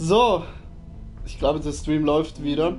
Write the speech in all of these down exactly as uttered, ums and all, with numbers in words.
So, ich glaube, der Stream läuft wieder.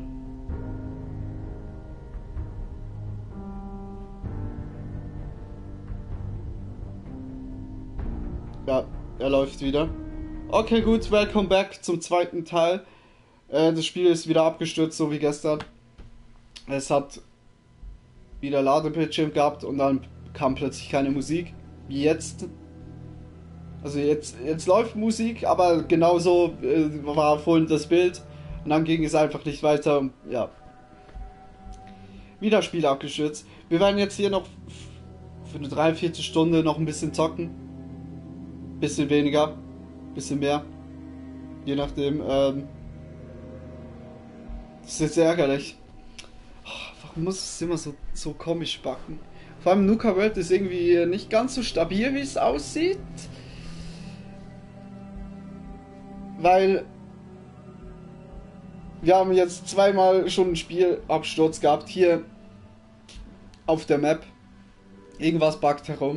Ja, er läuft wieder. Okay, gut, welcome back zum zweiten Teil. Äh, das Spiel ist wieder abgestürzt, so wie gestern. Es hat wieder Ladebildschirm gehabt und dann kam plötzlich keine Musik. Wie jetzt. Also jetzt, jetzt läuft Musik, aber genauso äh, war vorhin das Bild. Und dann ging es einfach nicht weiter. Und, ja. Wieder Spiel abgestürzt. Wir werden jetzt hier noch für eine Dreiviertelstunde noch ein bisschen zocken. Bisschen weniger. Bisschen mehr. Je nachdem. Ähm, das ist jetzt ärgerlich. Oh, warum muss es immer so, so komisch backen? Vor allem Nuka World ist irgendwie nicht ganz so stabil, wie es aussieht. Weil wir haben jetzt zweimal schon einen Spielabsturz gehabt. Hier auf der Map. Irgendwas buggt herum.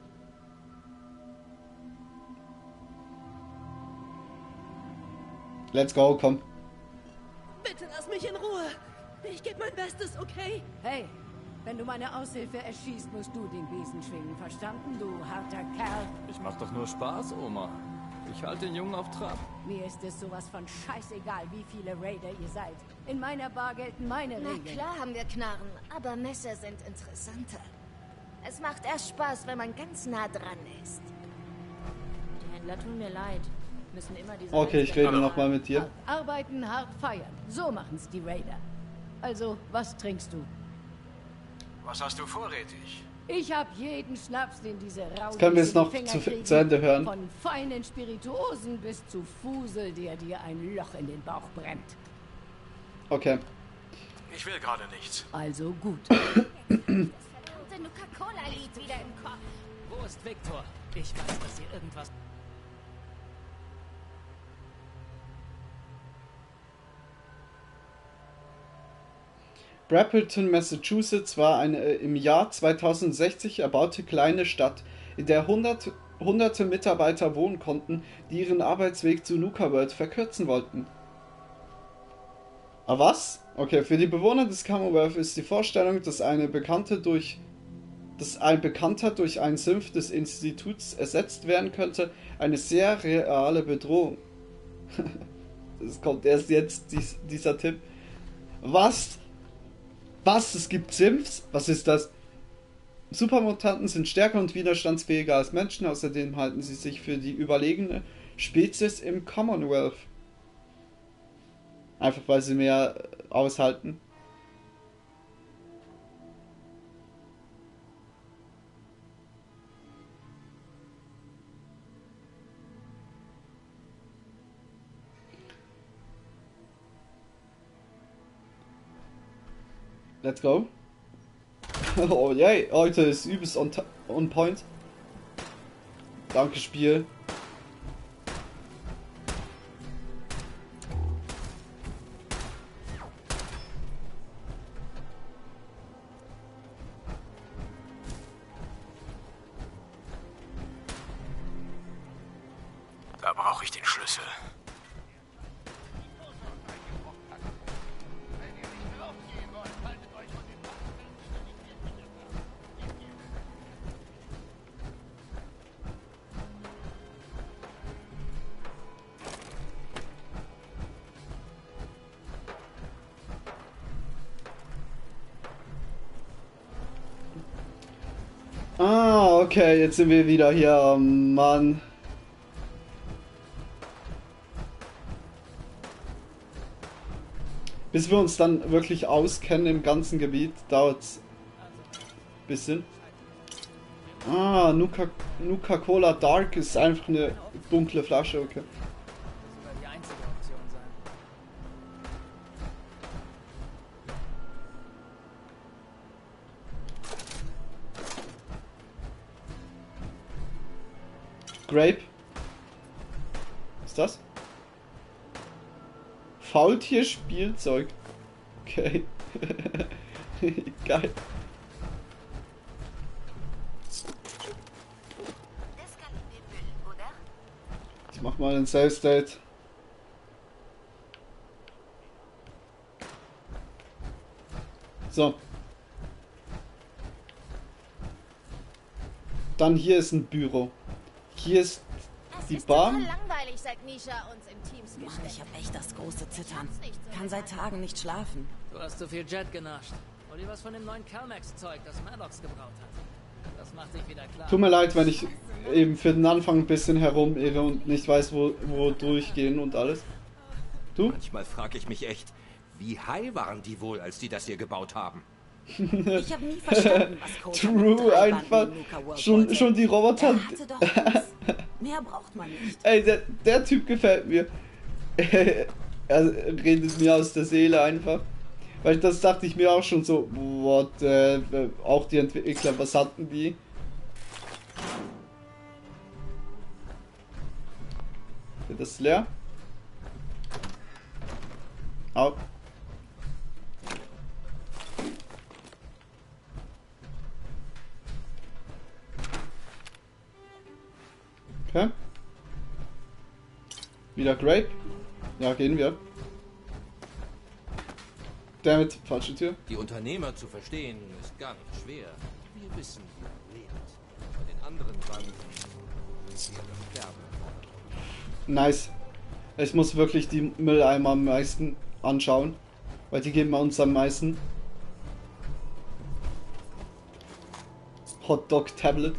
Let's go, komm. Bitte lass mich in Ruhe. Ich gebe mein Bestes, okay? Hey, wenn du meine Aushilfe erschießt, musst du den Besen schwingen. Verstanden, du harter Kerl? Ich mach doch nur Spaß, Oma. Ich halte den Jungen auf Trab. Mir ist es sowas von scheißegal, wie viele Raider ihr seid. In meiner Bar gelten meine Na Regeln. klar haben wir Knarren, aber Messer sind interessanter. Es macht erst Spaß, wenn man ganz nah dran ist. Die Händler tun mir leid. Müssen immer diese Okay, ich rede nochmal mit dir. Hart arbeiten, hart feiern. So machen's die Raider. Also, was trinkst du? Was hast du vorrätig? Ich habe jeden Schnaps, den diese Raudis können wir es in die noch Finger zu, kriegen. zu Ende hören. Von feinen Spirituosen bis zu Fusel, der dir ein Loch in den Bauch brennt. Okay. Ich will gerade nichts. Also gut. Das verdammte Nuka-Cola-Lied wieder im Kopf. Wo ist Victor? Ich weiß, dass ihr irgendwas... Brappleton, Massachusetts war eine äh, im Jahr zweitausendsechzig erbaute kleine Stadt, in der hundert, hunderte Mitarbeiter wohnen konnten, die ihren Arbeitsweg zu Nuka World verkürzen wollten. Ah, was? Okay, für die Bewohner des Commonwealth ist die Vorstellung, dass eine Bekannte durch dass ein Bekannter durch einen Sümpf des Instituts ersetzt werden könnte, eine sehr reale Bedrohung. Das kommt erst jetzt, dies, dieser Tipp. Was? Was? Es gibt Simps? Was ist das? Supermutanten sind stärker und widerstandsfähiger als Menschen, außerdem halten sie sich für die überlegene Spezies im Commonwealth. Einfach weil sie mehr aushalten. Let's go. Oh yay, heute ist übelst on, on point. Danke, Spiel. Da brauche ich den Schlüssel. Ah, okay, jetzt sind wir wieder hier, oh Mann. Bis wir uns dann wirklich auskennen im ganzen Gebiet, dauert es ein bisschen. Ah, Nuka, Nuka Cola Dark ist einfach eine dunkle Flasche, okay. Das soll die einzige Option sein. Grape. Was ist das? Faultier-Spielzeug. Okay. Geil. Ich mach mal ein Save State. So. Dann hier ist ein Büro. Hier ist Es die ist Bar. total langweilig, seit Nisha uns in Teams Mann, gesteckt ich habe echt das große Zittern. nicht so Kann seit Tagen nicht schlafen. Du hast zu viel Jet genascht. Hol dir was von dem neuen Calmax-Zeug, das Maddox gebraut hat. Das macht dich wieder klar. Tut mir leid, wenn ich eben für den Anfang ein bisschen herumirre und nicht weiß, wo, wo durchgehen und alles. Du? Manchmal frage ich mich echt, wie high waren die wohl, als die das hier gebaut haben? Ich habe nie verstanden, was Code mit True, drei einfach. Banden Nuka World Schon, wollte. schon die Roboter. Er hatte doch alles. Mehr braucht man nicht. Ey, der, der Typ gefällt mir. Er redet mir aus der Seele einfach. Weil das dachte ich mir auch schon so, what, äh, auch die Entwickler, was hatten die? Wird das leer? Au. Okay. Wieder Grape. Ja, gehen wir. Damit, falsche Tür. Die Unternehmer zu verstehen, ist gar nicht schwer. Wir wissen, wie man lebt. Bei den anderen Banden sind wir das Sterben. Nice. Ich muss wirklich die Mülleimer am meisten anschauen, weil die geben uns am meisten. Hotdog Tablet.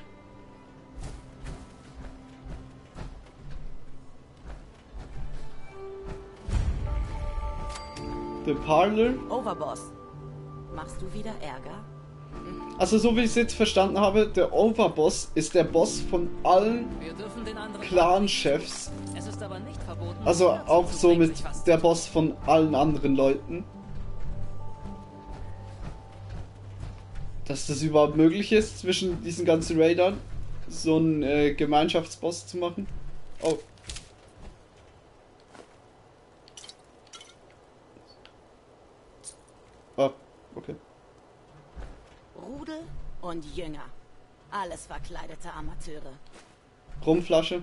The Parlor. Overboss. Machst du wieder Ärger? Also so wie ich es jetzt verstanden habe, der Overboss ist der Boss von allen Wir dürfen den anderen Clan-Chefs. Es ist aber nicht verboten. Also Herzen auch zu somit sich was der Boss von allen anderen Leuten. Dass das überhaupt möglich ist, zwischen diesen ganzen Raidern so einen äh, Gemeinschaftsboss zu machen. Oh. Ah, okay. Rudel und Jünger. Alles verkleidete Amateure. Rumflasche.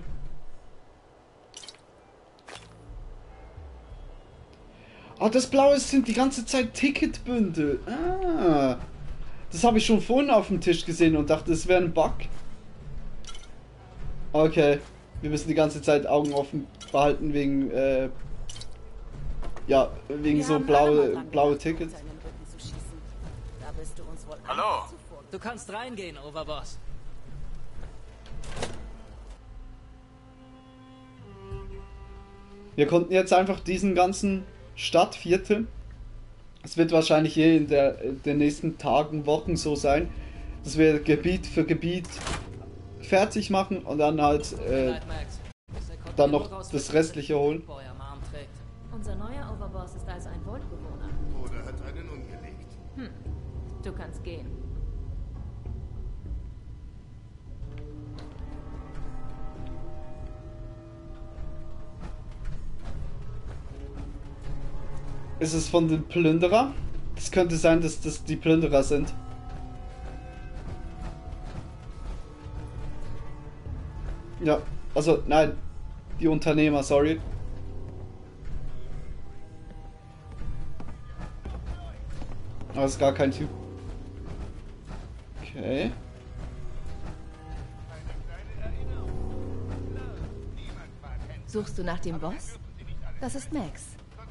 Ah, das Blaue sind die ganze Zeit Ticketbündel. Ah. Das habe ich schon vorhin auf dem Tisch gesehen und dachte, es wäre ein Bug. Okay. Wir müssen die ganze Zeit Augen offen behalten wegen, äh, ja, wegen Wir so haben alle mal blaue, dran blaue gedacht, Tickets. uns in den Rücken zu schießen. Da bist du uns wohl Hallo? einfach zuvor. Du kannst reingehen, Overboss. Wir konnten jetzt einfach diesen ganzen Stadtviertel, es wird wahrscheinlich hier in der, den nächsten Tagen, Wochen so sein, dass wir Gebiet für Gebiet fertig machen und dann halt äh, Night, Max. Bisher konnten dann wir noch nur das rausfinden, Restliche holen. wo er am Arm trägt. Unser neuer Overboss ist also ein Vault-Bewohner. Oder hat einen umgelegt. Hm. Du kannst gehen. Ist es von den Plünderer? Es könnte sein, dass das die Plünderer sind. Ja, also nein, die Unternehmer, sorry. Aber es ist gar kein Typ. Okay. Suchst du nach dem Boss? Das ist Max.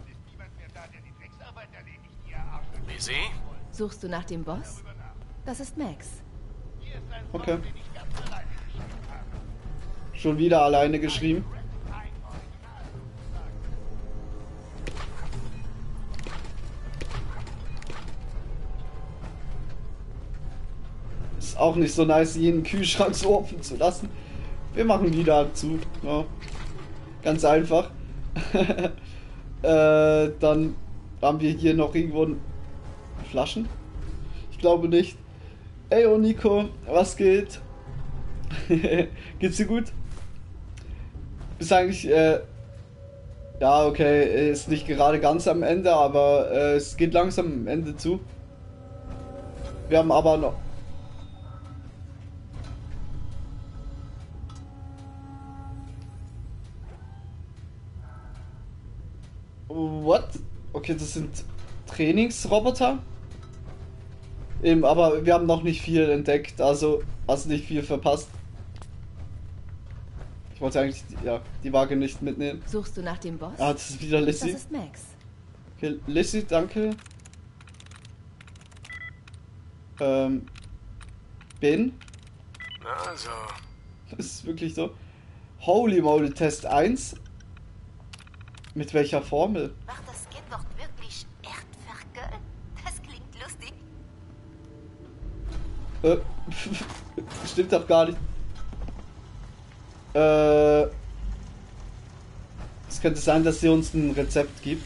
Wie Sie? Suchst du nach dem Boss? Das ist Max. Okay. Schon wieder alleine geschrieben. Ist auch nicht so nice, jeden Kühlschrank so offen zu lassen. Wir machen wieder zu. Ja. Ganz einfach. äh, dann haben wir hier noch irgendwo Flaschen? Ich glaube nicht. Ey, oh Nico, was geht? Geht's dir gut? Ist eigentlich, äh, ja, okay, ist nicht gerade ganz am Ende, aber äh, es geht langsam am Ende zu. Wir haben aber noch... What? Okay, das sind Trainingsroboter. Eben, aber wir haben noch nicht viel entdeckt, also hast nicht viel verpasst. Ich wollte eigentlich ja, die Waage nicht mitnehmen. Suchst du nach dem Boss? Ah, das ist wieder Lissy. Das ist Max. Okay, Lissy, danke. Ähm. Ben? Also. Das ist wirklich so. Holy moly, Test eins. Mit welcher Formel? Macht das Kind doch wirklich Erdferkel? Das klingt lustig. Äh, stimmt doch gar nicht. Äh, es könnte sein, dass sie uns ein Rezept gibt.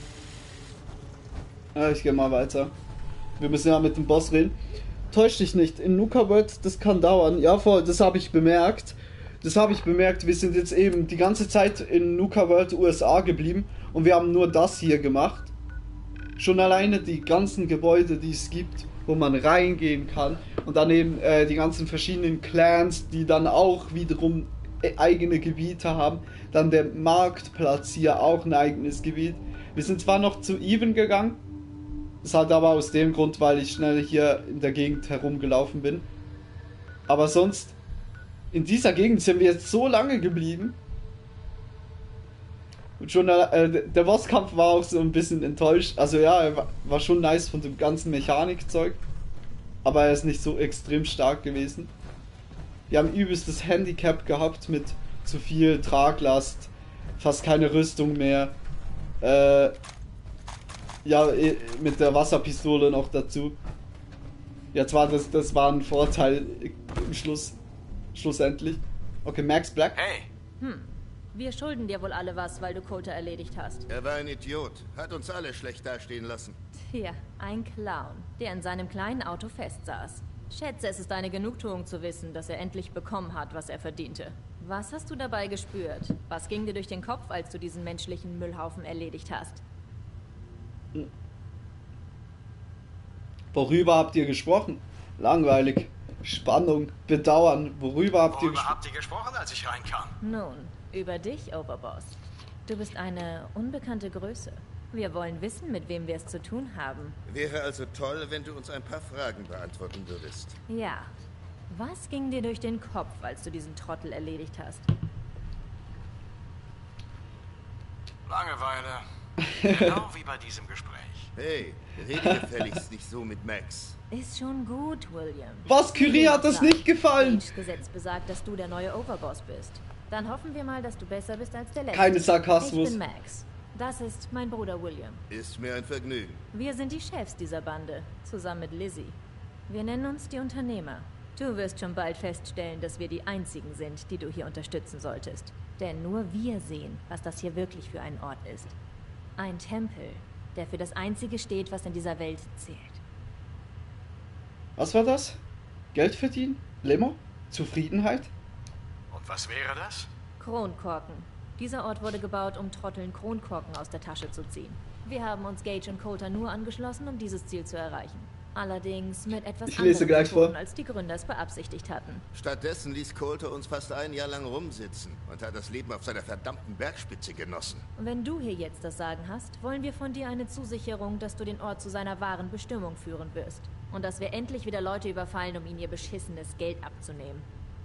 Äh, ich gehe mal weiter. Wir müssen ja mit dem Boss reden. Täusch dich nicht, in Nuka World, das kann dauern. Ja, voll, das habe ich bemerkt. Das habe ich bemerkt. Wir sind jetzt eben die ganze Zeit in Nuka World U S A geblieben und wir haben nur das hier gemacht. Schon alleine die ganzen Gebäude, die es gibt, wo man reingehen kann. Und dann eben äh, die ganzen verschiedenen Clans, die dann auch wiederum eigene Gebiete haben. Dann der Marktplatz hier auch ein eigenes Gebiet. Wir sind zwar noch zu Even gegangen. Das halt aber aus dem Grund, weil ich schnell hier in der Gegend herumgelaufen bin. Aber sonst, in dieser Gegend sind wir jetzt so lange geblieben. Und schon äh, der Bosskampf war auch so ein bisschen enttäuscht. Also ja, er war, war schon nice von dem ganzen Mechanikzeug. Aber er ist nicht so extrem stark gewesen. Wir haben übelstes Handicap gehabt mit zu viel Traglast. Fast keine Rüstung mehr. Äh... Ja, mit der Wasserpistole noch dazu. Jetzt war das, das war ein Vorteil im Schluss, schlussendlich. Okay, Max Black. Hey! Hm. Wir schulden dir wohl alle was, weil du Coulter erledigt hast. Er war ein Idiot. Hat uns alle schlecht dastehen lassen. Tja, ein Clown, der in seinem kleinen Auto festsaß. Schätze, es ist eine Genugtuung zu wissen, dass er endlich bekommen hat, was er verdiente. Was hast du dabei gespürt? Was ging dir durch den Kopf, als du diesen menschlichen Müllhaufen erledigt hast? Worüber habt ihr gesprochen? Langweilig. Spannung. Bedauern. Worüber habt ihr Worüber gesprochen? habt ihr gesprochen, als ich reinkam? Nun, über dich, Overboss. Du bist eine unbekannte Größe. Wir wollen wissen, mit wem wir es zu tun haben. Wäre also toll, wenn du uns ein paar Fragen beantworten würdest. Ja. Was ging dir durch den Kopf, als du diesen Trottel erledigt hast? Langeweile. Genau wie bei diesem Gespräch. Hey, rede gefälligst nicht so mit Max. Ist schon gut, William. Was? Curie hat das nicht gefallen? Das Gesetz besagt, dass du der neue Overboss bist. Dann hoffen wir mal, dass du besser bist als der letzte. Keine Sarkasmus. Ich bin Max. Das ist mein Bruder William. Ist mir ein Vergnügen. Wir sind die Chefs dieser Bande, zusammen mit Lizzie. Wir nennen uns die Unternehmer. Du wirst schon bald feststellen, dass wir die einzigen sind, die du hier unterstützen solltest. Denn nur wir sehen, was das hier wirklich für ein Ort ist. Ein Tempel, der für das Einzige steht, was in dieser Welt zählt. Was war das? Geld verdienen? Limo? Zufriedenheit? Und was wäre das? Kronkorken. Dieser Ort wurde gebaut, um Trotteln Kronkorken aus der Tasche zu ziehen. Wir haben uns Gage und Coulter nur angeschlossen, um dieses Ziel zu erreichen. Allerdings mit etwas Ich lese anderen gleich Methoden, vor. als die Gründer es beabsichtigt hatten. Stattdessen ließ Coulter uns fast ein Jahr lang rumsitzen und hat das Leben auf seiner verdammten Bergspitze genossen. Wenn du hier jetzt das Sagen hast, wollen wir von dir eine Zusicherung, dass du den Ort zu seiner wahren Bestimmung führen wirst. Und dass wir endlich wieder Leute überfallen, um ihnen ihr beschissenes Geld abzunehmen.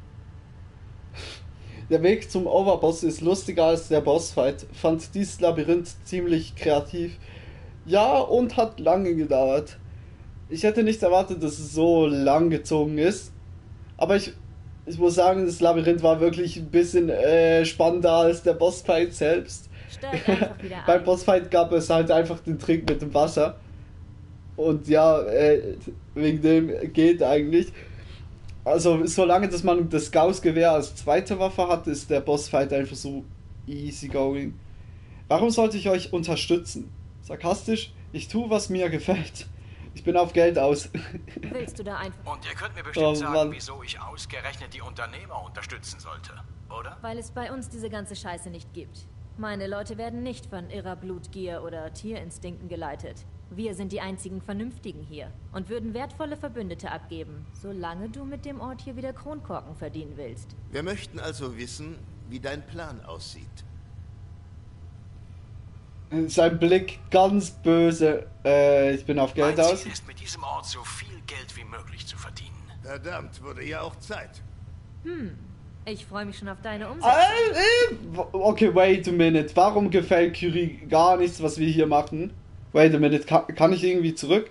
Der Weg zum Overboss ist lustiger als der Bossfight. Fand dieses Labyrinth ziemlich kreativ. Ja, und hat lange gedauert. Ich hätte nicht erwartet, dass es so lang gezogen ist. Aber ich, ich muss sagen, das Labyrinth war wirklich ein bisschen äh, spannender als der Bossfight selbst. Steig einfach wieder ein. Beim Bossfight gab es halt einfach den Trick mit dem Wasser. Und ja, äh, wegen dem geht eigentlich. Also solange dass man das Gauss-Gewehr als zweite Waffe hat, ist der Bossfight einfach so easy going. Warum sollte ich euch unterstützen? Sarkastisch, ich tue, was mir gefällt. Ich bin auf Geld aus. Willst du da einfach... Und ihr könnt mir bestimmt Oh, sagen, Mann. wieso ich ausgerechnet die Unternehmer unterstützen sollte, oder? Weil es bei uns diese ganze Scheiße nicht gibt. Meine Leute werden nicht von irrer Blutgier oder Tierinstinkten geleitet. Wir sind die einzigen Vernünftigen hier und würden wertvolle Verbündete abgeben, solange du mit dem Ort hier wieder Kronkorken verdienen willst. Wir möchten also wissen, wie dein Plan aussieht. Sein Blick ganz böse. Äh, ich bin auf Geld Mein aus. Ziel ist, mit diesem Ort so viel Geld wie möglich zu verdienen. Verdammt, wurde ja auch Zeit. Hm, ich freue mich schon auf deine Umsetzung. Äh, äh, okay, wait a minute. Warum gefällt Curie gar nichts, was wir hier machen? Wait a minute, kann, kann ich irgendwie zurück?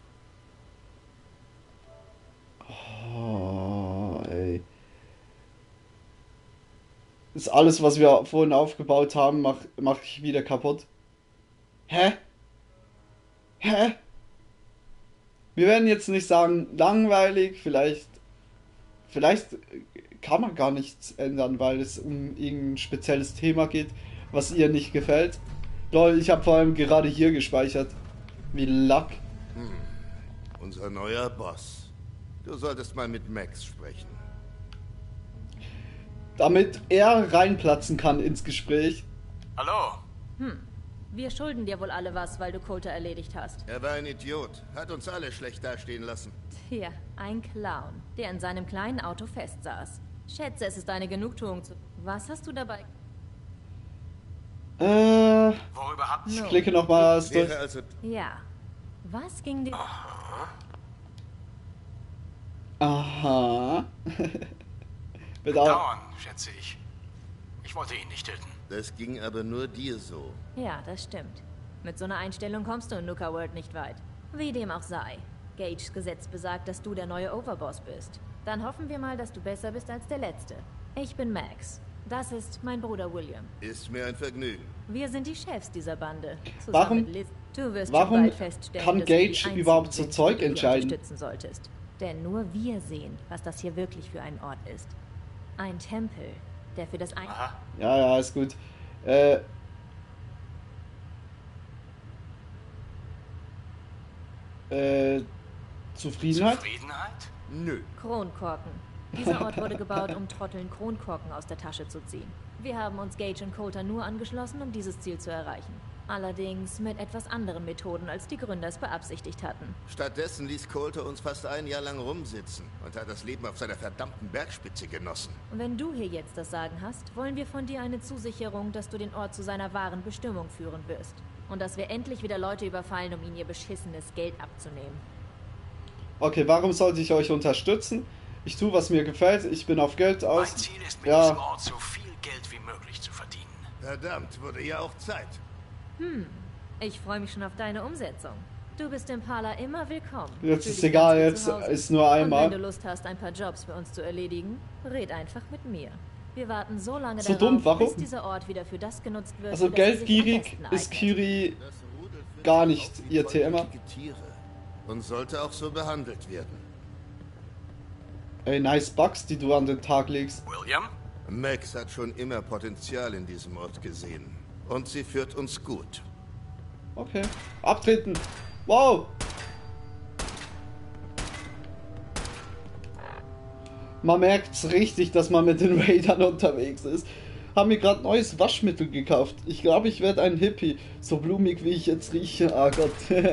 Oh, ey. Das ist alles, was wir vorhin aufgebaut haben, mach, mach ich wieder kaputt. Hä? Hä? Wir werden jetzt nicht sagen, langweilig, vielleicht, vielleicht kann man gar nichts ändern, weil es um irgendein spezielles Thema geht, was ihr nicht gefällt. Lol, ich habe vor allem gerade hier gespeichert. Wie Lack. Hm. Unser neuer Boss. Du solltest mal mit Max sprechen. Damit er reinplatzen kann ins Gespräch. Hallo? Hm, wir schulden dir wohl alle was, weil du Coulter erledigt hast. Er war ein Idiot. Hat uns alle schlecht dastehen lassen. Tja, ein Clown, der in seinem kleinen Auto festsaß. Schätze, es ist eine Genugtuung zu... Was hast du dabei... Äh, Worüber habt ich ihr? klicke nochmal durch. Wäre also Ja. Was ging dir... Aha. Bedauern. Dauern, schätze ich. Ich wollte ihn nicht töten. Das ging aber nur dir so. Ja, das stimmt. Mit so einer Einstellung kommst du in Nuka World nicht weit. Wie dem auch sei. Gages Gesetz besagt, dass du der neue Overboss bist. Dann hoffen wir mal, dass du besser bist als der Letzte. Ich bin Max. Das ist mein Bruder William. Ist mir ein Vergnügen. Wir sind die Chefs dieser Bande. Zusammen Warum- mit Liz. Du wirst warum schon bald feststellen, kann dass wir die Gage Einzigen überhaupt so sind, Zeug die du hier entscheiden? unterstützen solltest. Denn nur wir sehen, was das hier wirklich für ein Ort ist. Ein Tempel, der für das ein... Aha. Ja, ja, ist gut. Äh. Äh. Zufriedenheit? Zufriedenheit? Nö. Kronkorken. Dieser Ort wurde gebaut, um Trotteln Kronkorken aus der Tasche zu ziehen. Wir haben uns Gage und Coulter nur angeschlossen, um dieses Ziel zu erreichen. Allerdings mit etwas anderen Methoden, als die Gründer es beabsichtigt hatten. Stattdessen ließ Coulter uns fast ein Jahr lang rumsitzen und hat das Leben auf seiner verdammten Bergspitze genossen. Wenn du hier jetzt das Sagen hast, wollen wir von dir eine Zusicherung, dass du den Ort zu seiner wahren Bestimmung führen wirst. Und dass wir endlich wieder Leute überfallen, um ihnen ihr beschissenes Geld abzunehmen. Okay, warum sollte ich euch unterstützen? Ich tue, was mir gefällt. Ich bin auf Geld aus. Mein Ziel ist, mit Ja. diesem Ort so viel Geld wie möglich zu verdienen. Verdammt, wurde ja auch Zeit. Hm, ich freue mich schon auf deine Umsetzung. Du bist im Parla immer willkommen. Jetzt Fühl ist dich egal, ganz wie jetzt zu Hause. ist nur Und wenn einmal. du Lust hast, ein paar Jobs für uns zu erledigen, red einfach mit mir. Wir warten so lange So darauf, dumm, warum? bis dieser Ort wieder für das genutzt wird, Also für das er sich am geldgierig besten ist eignet. Curie Das Rudel führt gar sich nicht auf wie ihr Thema. vollblutige Tiere und sollte auch so behandelt werden. Ey, nice Bugs, die du an den Tag legst. William? Max hat schon immer Potenzial in diesem Ort gesehen. Und sie führt uns gut. Okay. Abtreten. Wow. Man merkt's richtig, dass man mit den Raidern unterwegs ist. Haben mir gerade neues Waschmittel gekauft. Ich glaube, ich werde ein Hippie. So blumig, wie ich jetzt rieche. Ah Gott.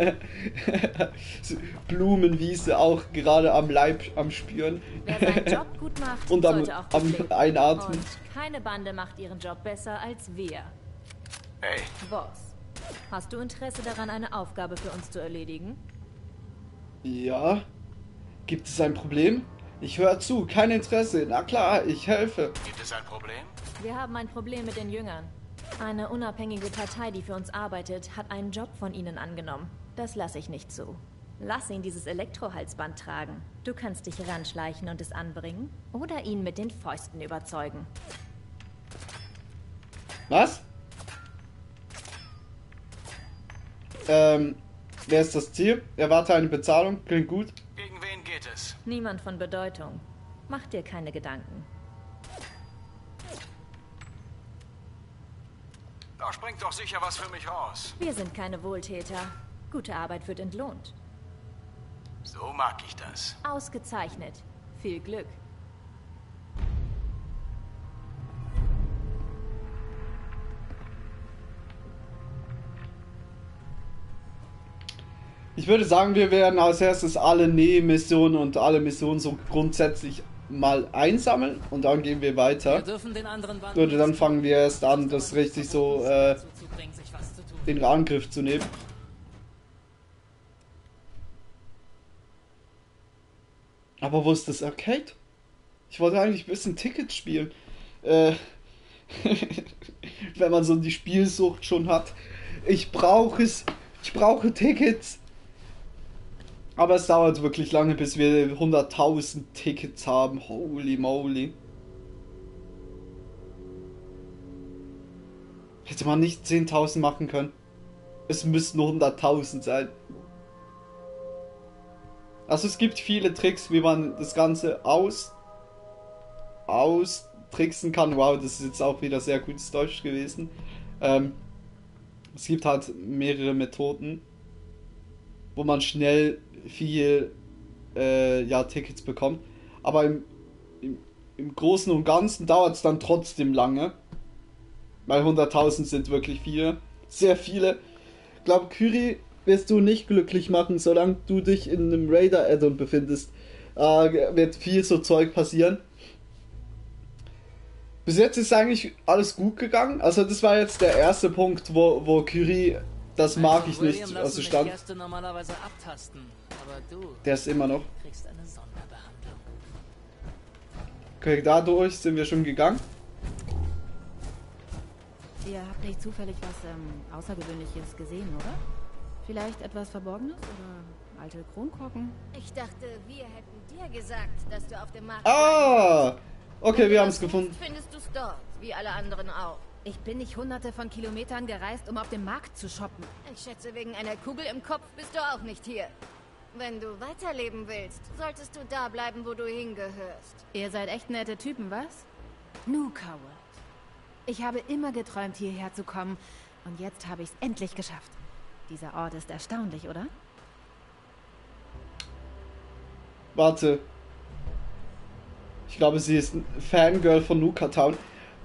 Blumenwiese auch gerade am Leib, am Spüren. Wer seinen Job gut macht, Und am, sollte auch gut am leben. Einatmen. Und keine Bande macht ihren Job besser als wir. Hey, Boss, hast du Interesse daran, eine Aufgabe für uns zu erledigen? Ja. Gibt es ein Problem? Ich höre zu, kein Interesse. Na klar, ich helfe. gibt es ein Problem? Wir haben ein Problem mit den Jüngern. Eine unabhängige Partei, die für uns arbeitet, hat einen Job von ihnen angenommen. Das lasse ich nicht zu. Lass ihn dieses Elektrohalsband tragen. Du kannst dich ranschleichen und es anbringen oder ihn mit den Fäusten überzeugen. Was? Ähm, wer ist das Ziel? Erwarte eine Bezahlung. Klingt gut. Gegen wen geht es? Niemand von Bedeutung. Mach dir keine Gedanken. Da springt doch sicher was für mich raus. Wir sind keine Wohltäter. Gute Arbeit wird entlohnt. So mag ich das. Ausgezeichnet. Viel Glück. Ich würde sagen, wir werden als erstes alle Nebenmissionen und alle Missionen so grundsätzlich mal einsammeln und dann gehen wir Wir weiter. dürfen den anderen Banden Würde dann fangen wir erst an, das richtig so äh, dazu zu bringen, sich was zu tun. den Angriff zu nehmen. Aber wo ist das Arcade? Ich wollte eigentlich ein bisschen Tickets spielen. Äh, wenn man so die Spielsucht schon hat. Ich brauche es. Ich brauche Tickets. Aber es dauert wirklich lange, bis wir hunderttausend Tickets haben. Holy moly. Hätte man nicht zehntausend machen können. Es müssten nur hunderttausend sein. Also es gibt viele Tricks, wie man das Ganze aus austricksen kann. Wow, das ist jetzt auch wieder sehr gutes Deutsch gewesen. Ähm, es gibt halt mehrere Methoden, wo man schnell viel äh, ja, Tickets bekommt. Aber im, im, im Großen und Ganzen dauert es dann trotzdem lange. Weil hunderttausend sind wirklich viele. Sehr viele. Ich glaube, Kyrie wirst du nicht glücklich machen, solange du dich in einem Raider-Add-on befindest. Äh, wird viel so Zeug passieren. Bis jetzt ist eigentlich alles gut gegangen. Also das war jetzt der erste Punkt, wo, wo Kyrie, das mag ich nicht, also stand. Normalerweise abtasten, aber du der ist immer noch. kriegst eine Sonderbehandlung. Okay, dadurch sind wir schon gegangen. Ihr habt nicht zufällig was ähm, Außergewöhnliches gesehen, oder? Vielleicht etwas Verborgenes oder alte Kronkorken? Ich dachte, wir hätten dir gesagt, dass du auf dem Markt... Ah! Okay, Wenn wir du haben das es gefunden. suchst, findest du es dort, wie alle anderen auch. Ich bin nicht hunderte von Kilometern gereist, um auf dem Markt zu shoppen. Ich schätze, wegen einer Kugel im Kopf bist du auch nicht hier. Wenn du weiterleben willst, solltest du da bleiben, wo du hingehörst. Ihr seid echt nette Typen, was? Nuka World. Ich habe immer geträumt, hierher zu kommen. Und jetzt habe ich es endlich geschafft. Dieser Ort ist erstaunlich, oder? Warte. Ich glaube, sie ist ein Fangirl von Nuka Town.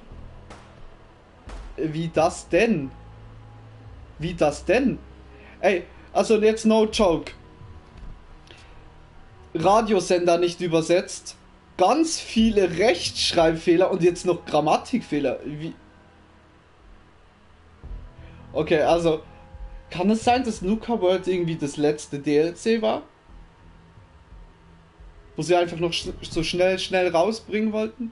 Wie das denn? Wie das denn? Ey, also jetzt no joke. Radiosender nicht übersetzt. Ganz viele Rechtschreibfehler und jetzt noch Grammatikfehler. Wie? Okay, also kann es sein, dass Nuka World irgendwie das letzte D L C war? Wo sie einfach noch sch so schnell, schnell rausbringen wollten?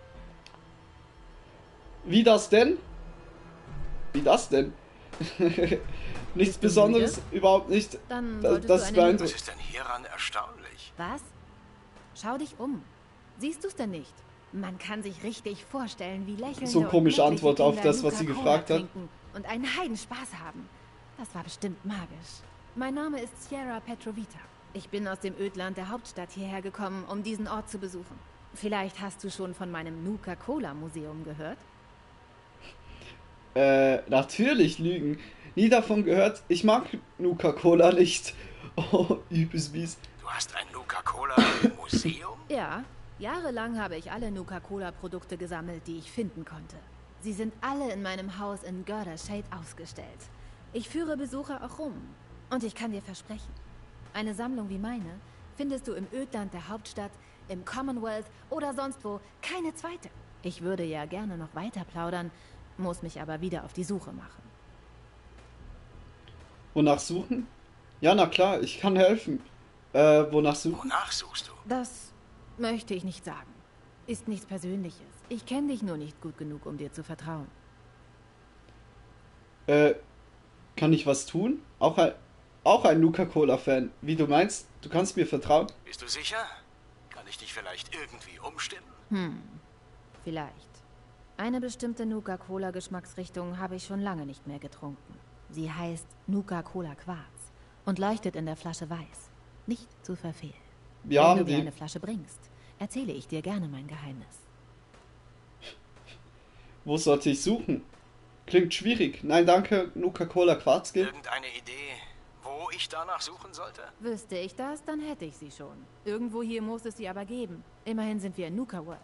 Wie das denn? Wie das denn? Nichts Besonderes, überhaupt nicht. Dann das solltest das du eine beeindruckt. Was ist denn hieran erstaunlich? Was? Schau dich um. Siehst du es denn nicht? Man kann sich richtig vorstellen, wie lächelnde So und komische glückliche Antwort auf Kinder das, was sie Nuka-Cola gefragt hat. trinken und einen Heidenspaß haben. Das war bestimmt magisch. Mein Name ist Sierra Petrovita. Ich bin aus dem Ödland der Hauptstadt hierher gekommen, um diesen Ort zu besuchen. Vielleicht hast du schon von meinem Nuka-Cola-Museum gehört? Äh, natürlich lügen. Nie davon gehört. Ich mag Nuka-Cola nicht. Oh, übelst mies. Du hast ein Nuka-Cola-Museum? Ja, jahrelang habe ich alle Nuka-Cola-Produkte gesammelt, die ich finden konnte. Sie sind alle in meinem Haus in Girder Shade ausgestellt. Ich führe Besucher auch rum. Und ich kann dir versprechen, eine Sammlung wie meine findest du im Ödland der Hauptstadt, im Commonwealth oder sonst wo keine zweite. Ich würde ja gerne noch weiter plaudern, muss mich aber wieder auf die Suche machen. Wonach suchen? Ja, na klar, ich kann helfen. Äh, wonach suchen? Wonach suchst du? Das möchte ich nicht sagen. Ist nichts Persönliches. Ich kenne dich nur nicht gut genug, um dir zu vertrauen. Äh, kann ich was tun? Auch ein, auch ein Nuka-Cola-Fan. Wie du meinst, du kannst mir vertrauen? Bist du sicher? Kann ich dich vielleicht irgendwie umstimmen? Hm, vielleicht. Eine bestimmte Nuka-Cola-Geschmacksrichtung habe ich schon lange nicht mehr getrunken. Sie heißt Nuka-Cola Quarz und leuchtet in der Flasche weiß. Nicht zu verfehlen. Wir Wenn haben du mir die. eine Flasche bringst, erzähle ich dir gerne mein Geheimnis. Wo sollte ich suchen? Klingt schwierig. Nein, danke, Nuka-Cola Quarz geht. Irgendeine Idee, wo ich danach suchen sollte? Wüsste ich das, dann hätte ich sie schon. Irgendwo hier muss es sie aber geben. Immerhin sind wir in Nuka World.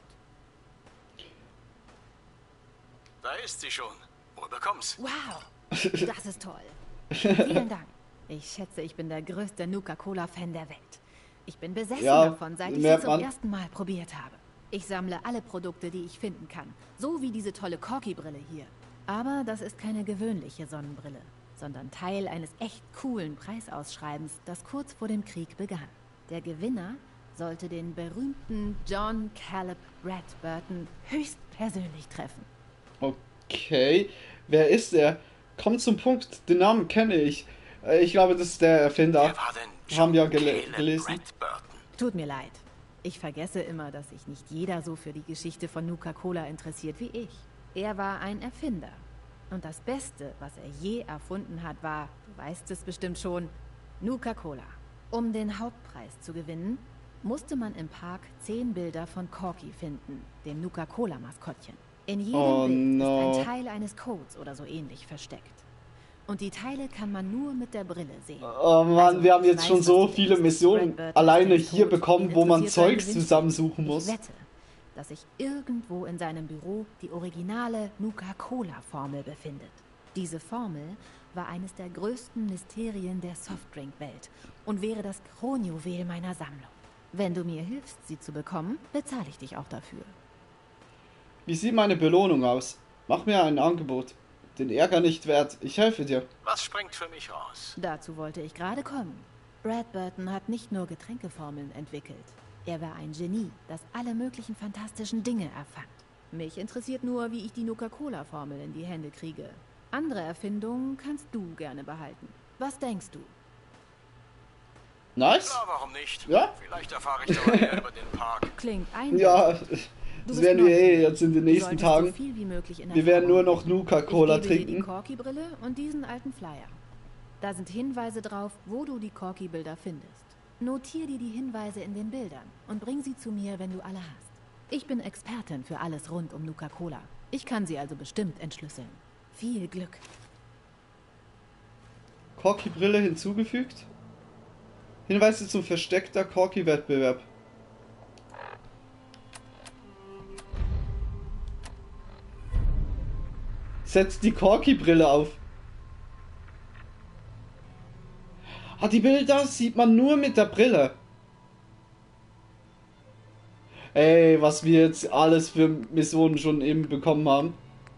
Da ist sie schon. Woher kommt's? Wow, das ist toll. Vielen Dank. Ich schätze, ich bin der größte Nuka-Cola-Fan der Welt. Ich bin besessen Ja, davon, seit ich sie merkt zum man. ersten Mal probiert habe. Ich sammle alle Produkte, die ich finden kann. So wie diese tolle Corky-Brille hier. Aber das ist keine gewöhnliche Sonnenbrille. sondern Teil eines echt coolen Preisausschreibens, das kurz vor dem Krieg begann. Der Gewinner sollte den berühmten John Caleb Bradburton höchstpersönlich treffen. Okay, wer ist er? Kommt zum Punkt, den Namen kenne ich. Äh, Ich glaube, das ist der Erfinder. Wer war denn John Haben wir gele Caleb gelesen. Bradburton? Tut mir leid. Ich vergesse immer, dass sich nicht jeder so für die Geschichte von Nuka-Cola interessiert wie ich. Er war ein Erfinder. Und das Beste, was er je erfunden hat, war, du weißt es bestimmt schon, Nuka-Cola. Um den Hauptpreis zu gewinnen, musste man im Park zehn Bilder von Corky finden, dem Nuka-Cola-Maskottchen. In jedem Oh, Bild no. ist ein Teil eines Codes oder so ähnlich versteckt. Und die Teile kann man nur mit der Brille sehen. Oh Mann, Also, wir haben ich jetzt weiß, schon was so du viele denkst. Missionen Bradburton alleine ist hier tot. bekommen, Ihn wo man interessiert sein Zeugs Gewinnspiel. zusammensuchen muss. Ich wette, dass sich irgendwo in seinem Büro die originale Nuka-Cola-Formel befindet. Diese Formel war eines der größten Mysterien der Softdrink-Welt und wäre das Kronjuwel meiner Sammlung. Wenn du mir hilfst, sie zu bekommen, bezahle ich dich auch dafür. Wie sieht meine Belohnung aus? Mach mir ein Angebot. Den Ärger nicht wert. Ich helfe dir. Was springt für mich raus? Dazu wollte ich gerade kommen. Bradburton hat nicht nur Getränkeformeln entwickelt. Er war ein Genie, das alle möglichen fantastischen Dinge erfand. Mich interessiert nur, wie ich die Nuka-Cola-Formel in die Hände kriege. Andere Erfindungen kannst du gerne behalten. Was denkst du? Nice. Na, warum nicht? Ja. Vielleicht erfahre ich da mehr über den Park. Klingt eindeutig. Ja, Du das bist werden wir eh neugierig. jetzt in den Du nächsten solltest Tagen. So viel wie möglich in Wir werden nur Erfahrung noch bringen. Nuka-Cola Ich gebe dir die trinken. Corky-Brille und diesen alten Flyer. Da sind Hinweise drauf, wo du die Corky-Bilder findest. Notier dir die Hinweise in den Bildern und bring sie zu mir, wenn du alle hast. Ich bin Expertin für alles rund um Nuka-Cola. Ich kann sie also bestimmt entschlüsseln. Viel Glück. Corky-Brille hinzugefügt. Hinweise zum versteckter Corky-Wettbewerb. Setzt die Corky-Brille auf. Ah, die Bilder sieht man nur mit der Brille. Ey, was wir jetzt alles für Missionen schon eben bekommen haben.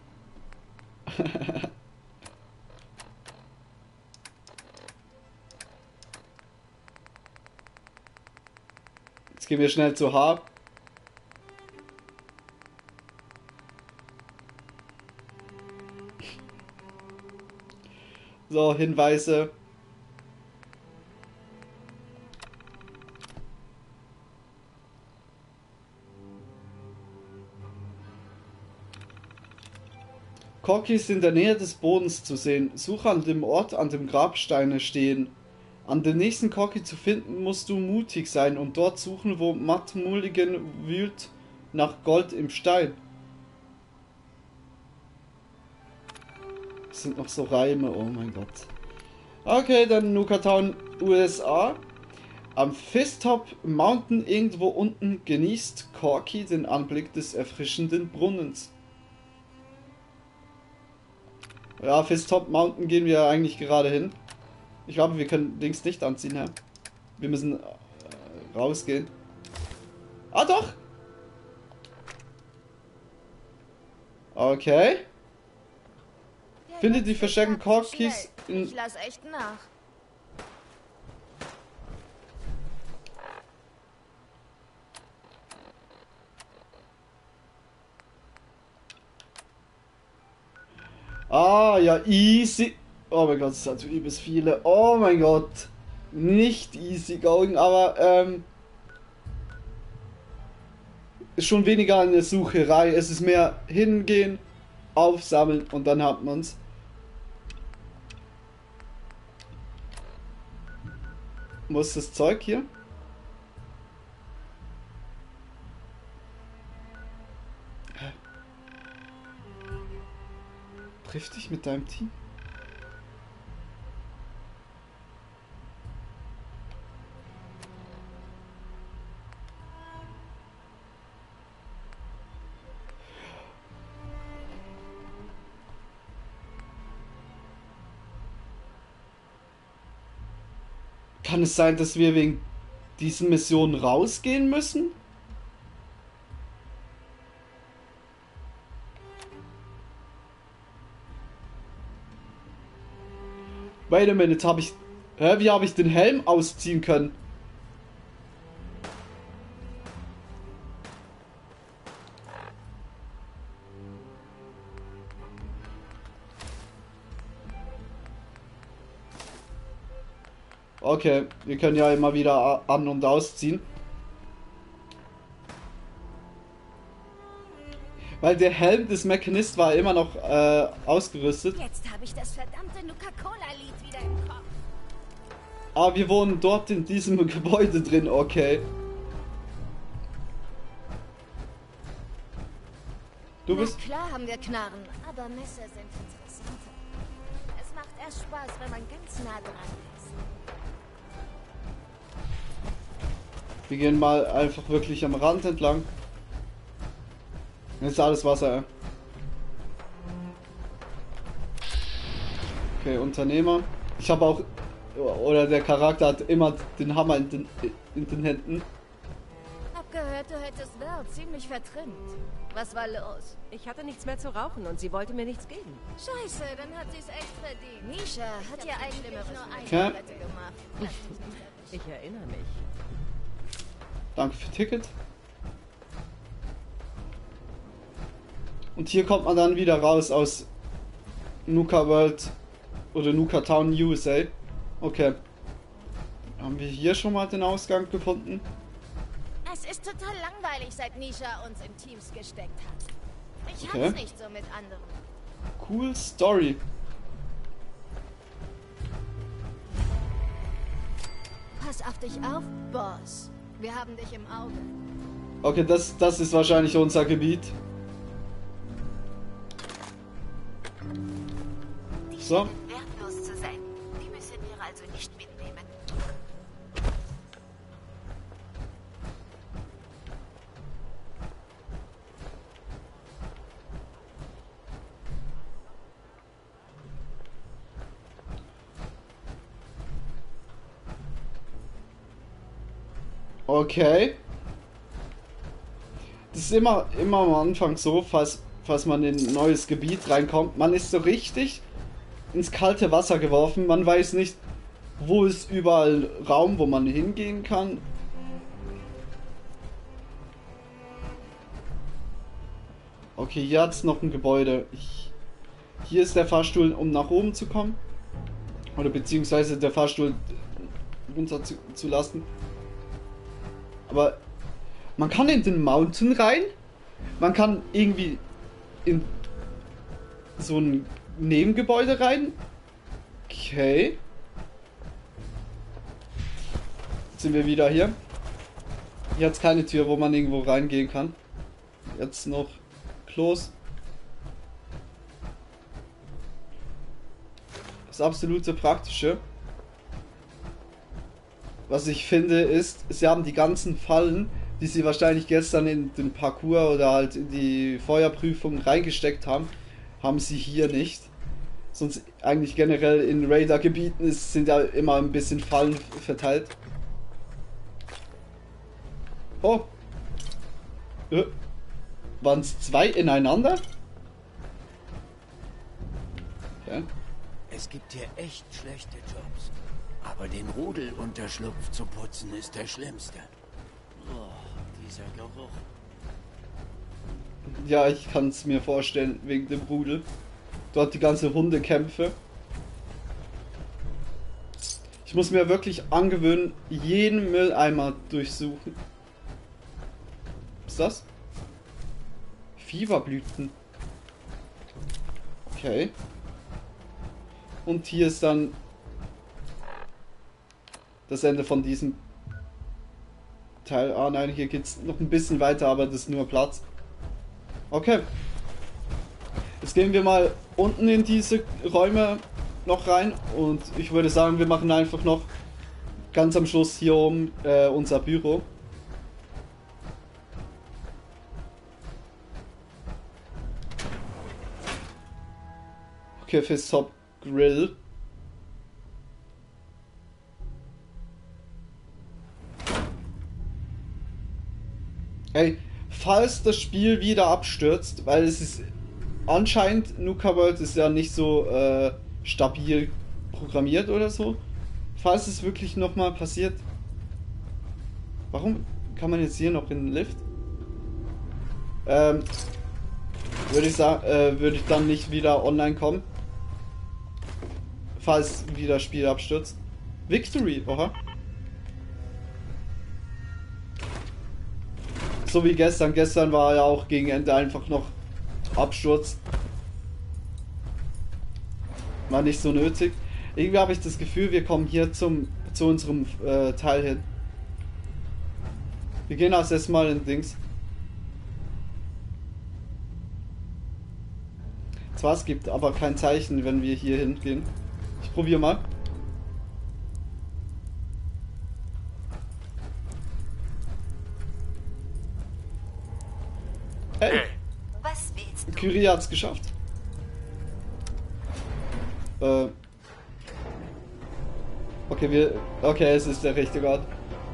Jetzt gehen wir schnell zu H. So, Hinweise. Corky ist in der Nähe des Bodens zu sehen. Suche an dem Ort, an dem Grabsteine stehen. An den nächsten Corky zu finden, musst du mutig sein und dort suchen, wo Matt Mulligan wühlt nach Gold im Stein. Das sind noch so Reime, oh mein Gott. Okay, dann Nukatown, U S A. Am Fisttop Mountain irgendwo unten genießt Corky den Anblick des erfrischenden Brunnens. Ja, Fisttop Mountain gehen wir eigentlich gerade hin. Ich glaube, wir können Dings nicht anziehen, Herr. Wir müssen äh, rausgehen. Ah, doch! Okay. Finde die versteckten Corkys in... Ich lass echt nach. Ah, ja, easy. Oh mein Gott, es hat so übelst viele. Oh mein Gott. Nicht easy going, aber ähm, ist schon weniger eine Sucherei. Es ist mehr hingehen, aufsammeln und dann hat man's. Wo ist das Zeug hier? Hä? Triff dich mit deinem Team? Kann es sein, dass wir wegen diesen Missionen rausgehen müssen? Wait a minute, habe ich... Hä, wie habe ich den Helm ausziehen können? Okay, wir können ja immer wieder an- und ausziehen. Weil der Helm des Mechanist war immer noch äh, ausgerüstet. Jetzt habe ich das verdammte Nuka-Cola-Lied wieder im Kopf. Ah, wir wohnen dort in diesem Gebäude drin, okay. Du bist... Na klar haben wir Knarren, aber Messer sind interessanter. Es macht erst Spaß, wenn man ganz nah dran ist. Wir gehen mal einfach wirklich am Rand entlang. Jetzt ist alles Wasser. Okay, Unternehmer. Ich habe auch... Oder der Charakter hat immer den Hammer in den, in den Händen. Hab gehört, du hättest Val ziemlich vertrimmt. Was war los? Ich hatte nichts mehr zu rauchen und sie wollte mir nichts geben. Scheiße, dann hat sie es echt verdient. Nisha hat ja eigentlich nur eine Okay. Wette gemacht. Ich erinnere mich. Danke für Ticket. Und hier kommt man dann wieder raus aus Nuka World oder Nuka Town, U S A. Okay. Haben wir hier schon mal den Ausgang gefunden? Es ist total langweilig, seit Nisha uns in Teams gesteckt hat. Ich Okay. hab's nicht so mit anderen. Cool Story. Pass auf dich auf, Boss. Wir haben dich im Auge. Okay, das, das ist wahrscheinlich unser Gebiet. So. Wertlos zu sein. Die müssen wir also nicht mitnehmen. Okay. Das ist immer, immer am Anfang so, falls, falls man in ein neues Gebiet reinkommt. Man ist so richtig ins kalte Wasser geworfen. Man weiß nicht, wo ist überall Raum, wo man hingehen kann. Okay, hier hat es noch ein Gebäude. Ich, hier ist der Fahrstuhl, um nach oben zu kommen. Oder beziehungsweise der Fahrstuhl runter zu, zu lassen. Aber man kann in den Mountain rein. Man kann irgendwie in so ein Nebengebäude rein. Okay. Jetzt sind wir wieder hier. Hier hat es keine Tür, wo man irgendwo reingehen kann. Jetzt noch Klos. Das absolute Praktische. Was ich finde ist, sie haben die ganzen Fallen, die sie wahrscheinlich gestern in den Parcours oder halt in die Feuerprüfung reingesteckt haben, haben sie hier nicht. Sonst eigentlich generell in Raider-Gebieten sind ja immer ein bisschen Fallen verteilt. Oh. Äh. Waren es zwei ineinander? Okay. Es gibt hier echt schlechte Jobs. Aber den Rudelunterschlupf zu putzen ist der schlimmste. Oh, dieser Geruch. Ja, ich kann es mir vorstellen, wegen dem Rudel. Dort die ganze Hundekämpfe. Ich muss mir wirklich angewöhnen, jeden Mülleimer durchsuchen. Was ist das? Fieberblüten. Okay. Und hier ist dann das Ende von diesem Teil. Ah nein, hier geht es noch ein bisschen weiter, aber das ist nur Platz. Okay. Jetzt gehen wir mal unten in diese Räume noch rein und ich würde sagen, wir machen einfach noch ganz am Schluss hier oben äh, unser Büro. Okay, fürs Top Grill. Ey, falls das Spiel wieder abstürzt, weil es ist anscheinend, Nuka World ist ja nicht so äh, stabil programmiert oder so. Falls es wirklich nochmal passiert. Warum kann man jetzt hier noch in den Lift? Ähm, würde ich sagen, äh, würde ich dann nicht wieder online kommen. Falls wieder das Spiel abstürzt. Victory, oha. So wie gestern. Gestern war ja auch gegen Ende einfach noch Absturz. War nicht so nötig. Irgendwie habe ich das Gefühl, wir kommen hier zum zu unserem äh, Teil hin. Wir gehen als erstes mal in Dings. Zwar, es gibt aber kein Zeichen, wenn wir hier hingehen. Ich probiere mal. Hey! Was willst du? Kyrie hat's geschafft. Äh. Okay, wir. Okay, es ist der richtige Ort.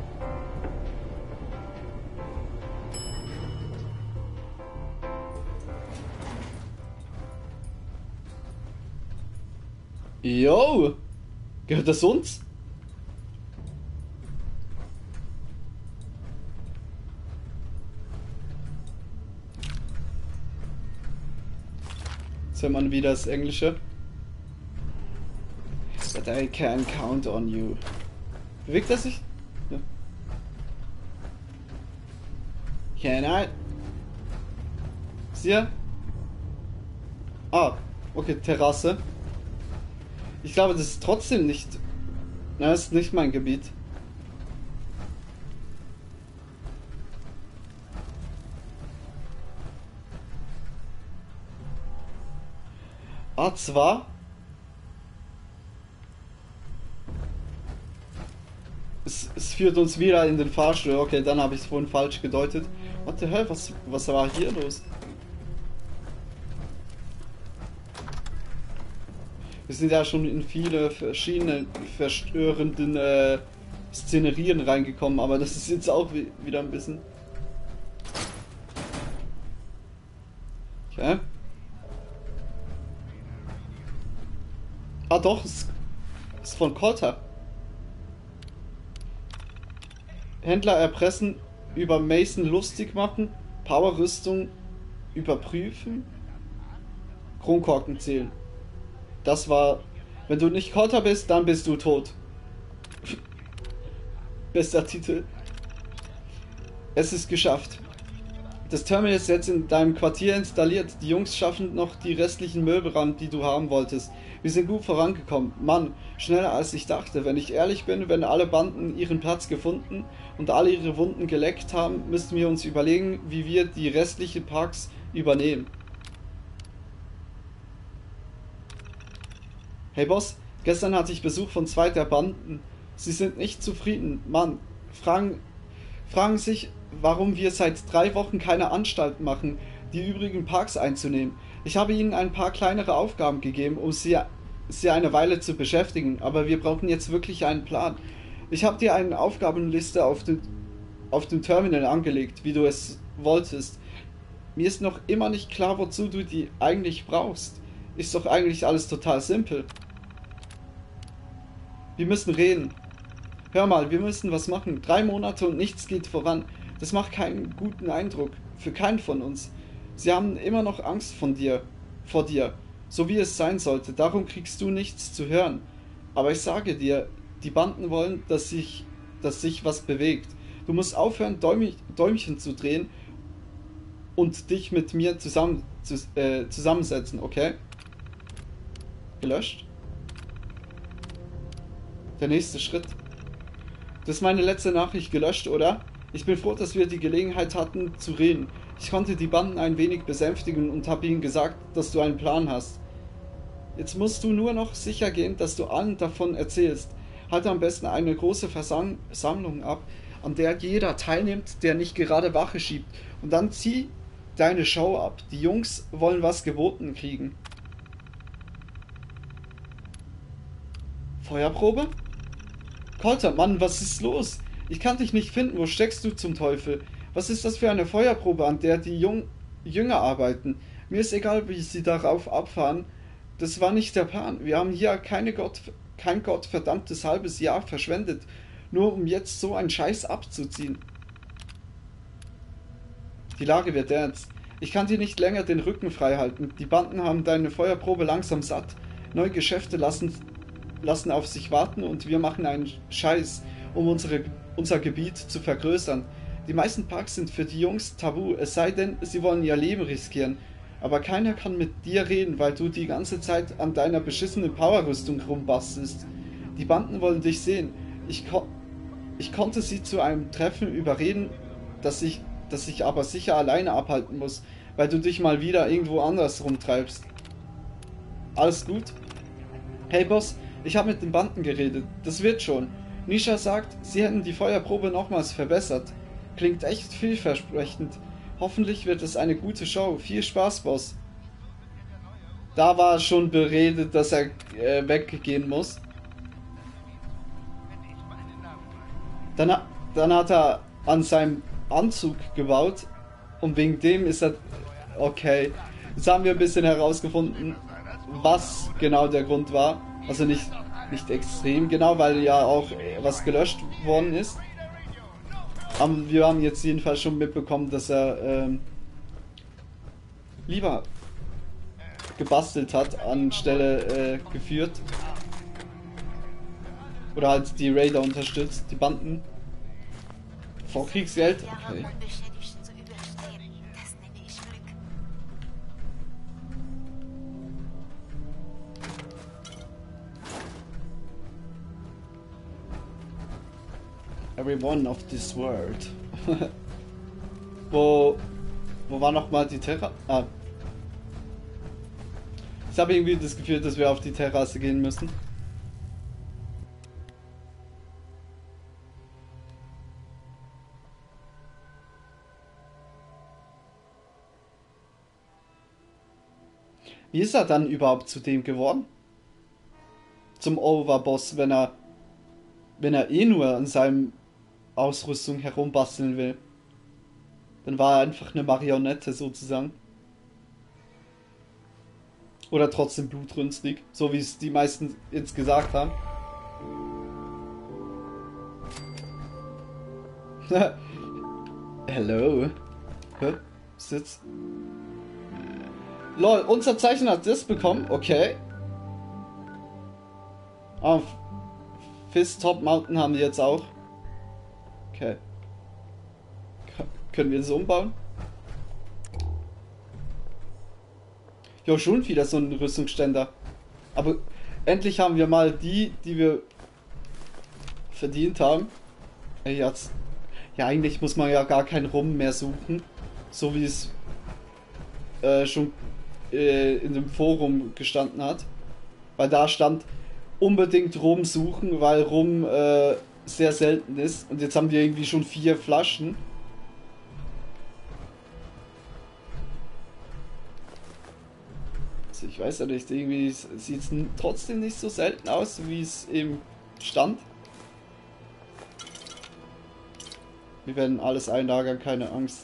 Yo! Gehört das uns? Jetzt hört man wieder das Englische. But I can count on you. Bewegt er sich? Ja. Can I? Ist hier? Ah, okay, Terrasse. Ich glaube, das ist trotzdem nicht... Na, das ist nicht mein Gebiet. Ah, zwar... Es, es führt uns wieder in den Fahrstuhl. Okay, dann habe ich es vorhin falsch gedeutet. What the hell, was, was war hier los? Wir sind ja schon in viele verschiedene verstörenden äh, Szenerien reingekommen, aber das ist jetzt auch wieder ein bisschen... Okay. Ah doch, es ist von Coulter. Händler erpressen, über Mason lustig machen, Powerrüstung überprüfen, Kronkorken zählen. Das war... Wenn du nicht Coulter bist, dann bist du tot. Bester Titel. Es ist geschafft. Das Terminal ist jetzt in deinem Quartier installiert. Die Jungs schaffen noch die restlichen Möbel ran, die du haben wolltest. Wir sind gut vorangekommen. Mann, schneller als ich dachte. Wenn ich ehrlich bin, wenn alle Banden ihren Platz gefunden und alle ihre Wunden geleckt haben, müssten wir uns überlegen, wie wir die restlichen Parks übernehmen. Hey Boss, gestern hatte ich Besuch von zwei der Banden. Sie sind nicht zufrieden. Mann, fragen, fragen sich, warum wir seit drei Wochen keine Anstalt machen, die übrigen Parks einzunehmen. Ich habe ihnen ein paar kleinere Aufgaben gegeben, um sie, sie eine Weile zu beschäftigen, aber wir brauchen jetzt wirklich einen Plan. Ich habe dir eine Aufgabenliste auf dem, auf dem Terminal angelegt, wie du es wolltest. Mir ist noch immer nicht klar, wozu du die eigentlich brauchst. Ist doch eigentlich alles total simpel. Wir müssen reden. Hör mal, wir müssen was machen. Drei Monate und nichts geht voran. Das macht keinen guten Eindruck. Für keinen von uns. Sie haben immer noch Angst von dir, vor dir. So wie es sein sollte. Darum kriegst du nichts zu hören. Aber ich sage dir, die Banden wollen, dass sich, dass sich was bewegt. Du musst aufhören, Däum, Däumchen zu drehen und dich mit mir zusammen, zu, äh, zusammensetzen, okay? Gelöscht. Der nächste Schritt. Das ist meine letzte Nachricht gelöscht, oder? Ich bin froh, dass wir die Gelegenheit hatten zu reden. Ich konnte die Banden ein wenig besänftigen und habe ihnen gesagt, dass du einen Plan hast. Jetzt musst du nur noch sicher gehen, dass du allen davon erzählst. Halte am besten eine große Versammlung ab, an der jeder teilnimmt, der nicht gerade Wache schiebt. Und dann zieh deine Show ab. Die Jungs wollen was geboten kriegen. Feuerprobe? Coulter, Mann, was ist los? Ich kann dich nicht finden. Wo steckst du zum Teufel? Was ist das für eine Feuerprobe, an der die Jung Jünger arbeiten? Mir ist egal, wie sie darauf abfahren. Das war nicht der Plan. Wir haben hier keine Gott kein gottverdammtes halbes Jahr verschwendet, nur um jetzt so einen Scheiß abzuziehen. Die Lage wird ernst. Ich kann dir nicht länger den Rücken frei halten. Die Banden haben deine Feuerprobe langsam satt. Neue Geschäfte lassen, lassen auf sich warten und wir machen einen Scheiß, um unsere, unser Gebiet zu vergrößern. Die meisten Parks sind für die Jungs tabu, es sei denn, sie wollen ihr Leben riskieren. Aber keiner kann mit dir reden, weil du die ganze Zeit an deiner beschissenen Powerrüstung rumbastelst. Die Banden wollen dich sehen. Ich, ko ich konnte sie zu einem Treffen überreden, dass ich das ich aber sicher alleine abhalten muss, weil du dich mal wieder irgendwo anders rumtreibst. Alles gut? Hey Boss, ich habe mit den Banden geredet. Das wird schon. Nisha sagt, sie hätten die Feuerprobe nochmals verbessert. Klingt echt vielversprechend. Hoffentlich wird es eine gute Show. Viel Spaß, Boss. Da war schon beredet, dass er äh, weggehen muss. Dann, dann hat er an seinem Anzug gebaut und wegen dem ist er... Okay, jetzt haben wir ein bisschen herausgefunden, was genau der Grund war. Also nicht, nicht extrem genau, weil ja auch was gelöscht worden ist. Aber wir haben jetzt jedenfalls schon mitbekommen, dass er ähm, lieber gebastelt hat, anstelle äh, geführt. Oder halt die Raider unterstützt, die Banden. Vorkriegsgeld? Okay. Everyone of this world. wo, wo war nochmal die Terrasse? Ah. Ich habe irgendwie das Gefühl, dass wir auf die Terrasse gehen müssen. Wie ist er dann überhaupt zu dem geworden? Zum Overboss, wenn er wenn er eh nur an seinem Ausrüstung herumbasteln will. Dann war er einfach eine Marionette sozusagen. Oder trotzdem blutrünstig, so wie es die meisten jetzt gesagt haben. Hello. Hä? Sitz. Lol, unser Zeichner hat das bekommen, okay. Auf Fist Top Mountain haben wir jetzt auch. Okay. K können wir das umbauen? Ja, schon wieder so ein Rüstungsständer. Aber endlich haben wir mal die, die wir verdient haben. Ey, jetzt. Ja, eigentlich muss man ja gar kein Rum mehr suchen. So wie es äh, schon äh, in dem Forum gestanden hat. Weil da stand, unbedingt Rum suchen, weil Rum äh, sehr selten ist. Und jetzt haben wir irgendwie schon vier Flaschen. Also ich weiß ja nicht, irgendwie sieht es trotzdem nicht so selten aus, wie es eben stand. Wir werden alles einlagern, keine Angst.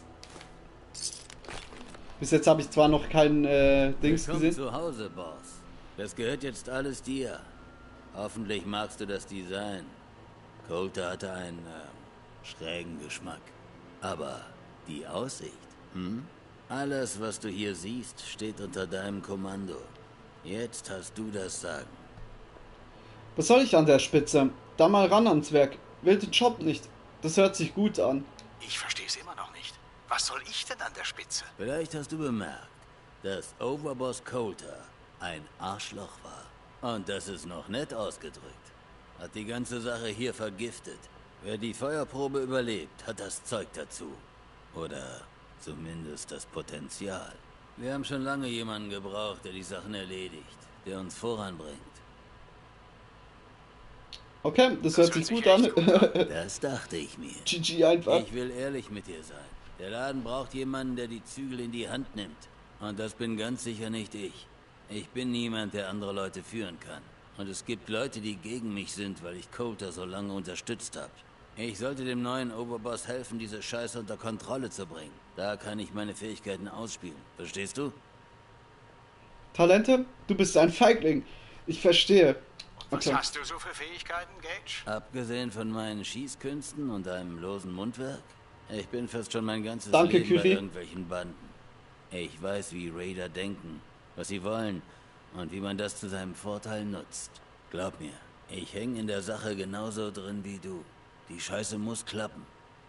Bis jetzt habe ich zwar noch kein äh, Dings Willkommen gesehen. zu Hause, Boss. Das gehört jetzt alles dir. Hoffentlich magst du das Design. Coulter hatte einen äh, schrägen Geschmack. Aber die Aussicht, hm? Alles, was du hier siehst, steht unter deinem Kommando. Jetzt hast du das Sagen. Was soll ich an der Spitze? Da mal ran ans Werk. Will den Job nicht. Das hört sich gut an. Ich verstehe es immer noch nicht. Was soll ich denn an der Spitze? Vielleicht hast du bemerkt, dass Overboss Coulter ein Arschloch war. Und das ist noch nett ausgedrückt. Hat die ganze Sache hier vergiftet. Wer die Feuerprobe überlebt, hat das Zeug dazu. Oder zumindest das Potenzial. Wir haben schon lange jemanden gebraucht, der die Sachen erledigt, der uns voranbringt. Okay, das, das hört sich gut an. gut an. Das dachte ich mir. G G einfach. Ich will ehrlich mit dir sein. Der Laden braucht jemanden, der die Zügel in die Hand nimmt. Und das bin ganz sicher nicht ich. Ich bin niemand, der andere Leute führen kann. Und es gibt Leute, die gegen mich sind, weil ich Coulter so lange unterstützt habe. Ich sollte dem neuen Oberboss helfen, diese Scheiße unter Kontrolle zu bringen. Da kann ich meine Fähigkeiten ausspielen. Verstehst du? Talente? Du bist ein Feigling. Ich verstehe. Was hast du so für Fähigkeiten, Gage? Abgesehen von meinen Schießkünsten und einem losen Mundwerk? Ich bin fast schon mein ganzes Danke, Leben bei Curie. irgendwelchen Banden. Ich weiß, wie Raider denken, was sie wollen und wie man das zu seinem Vorteil nutzt. Glaub mir, ich hänge in der Sache genauso drin wie du. Die Scheiße muss klappen.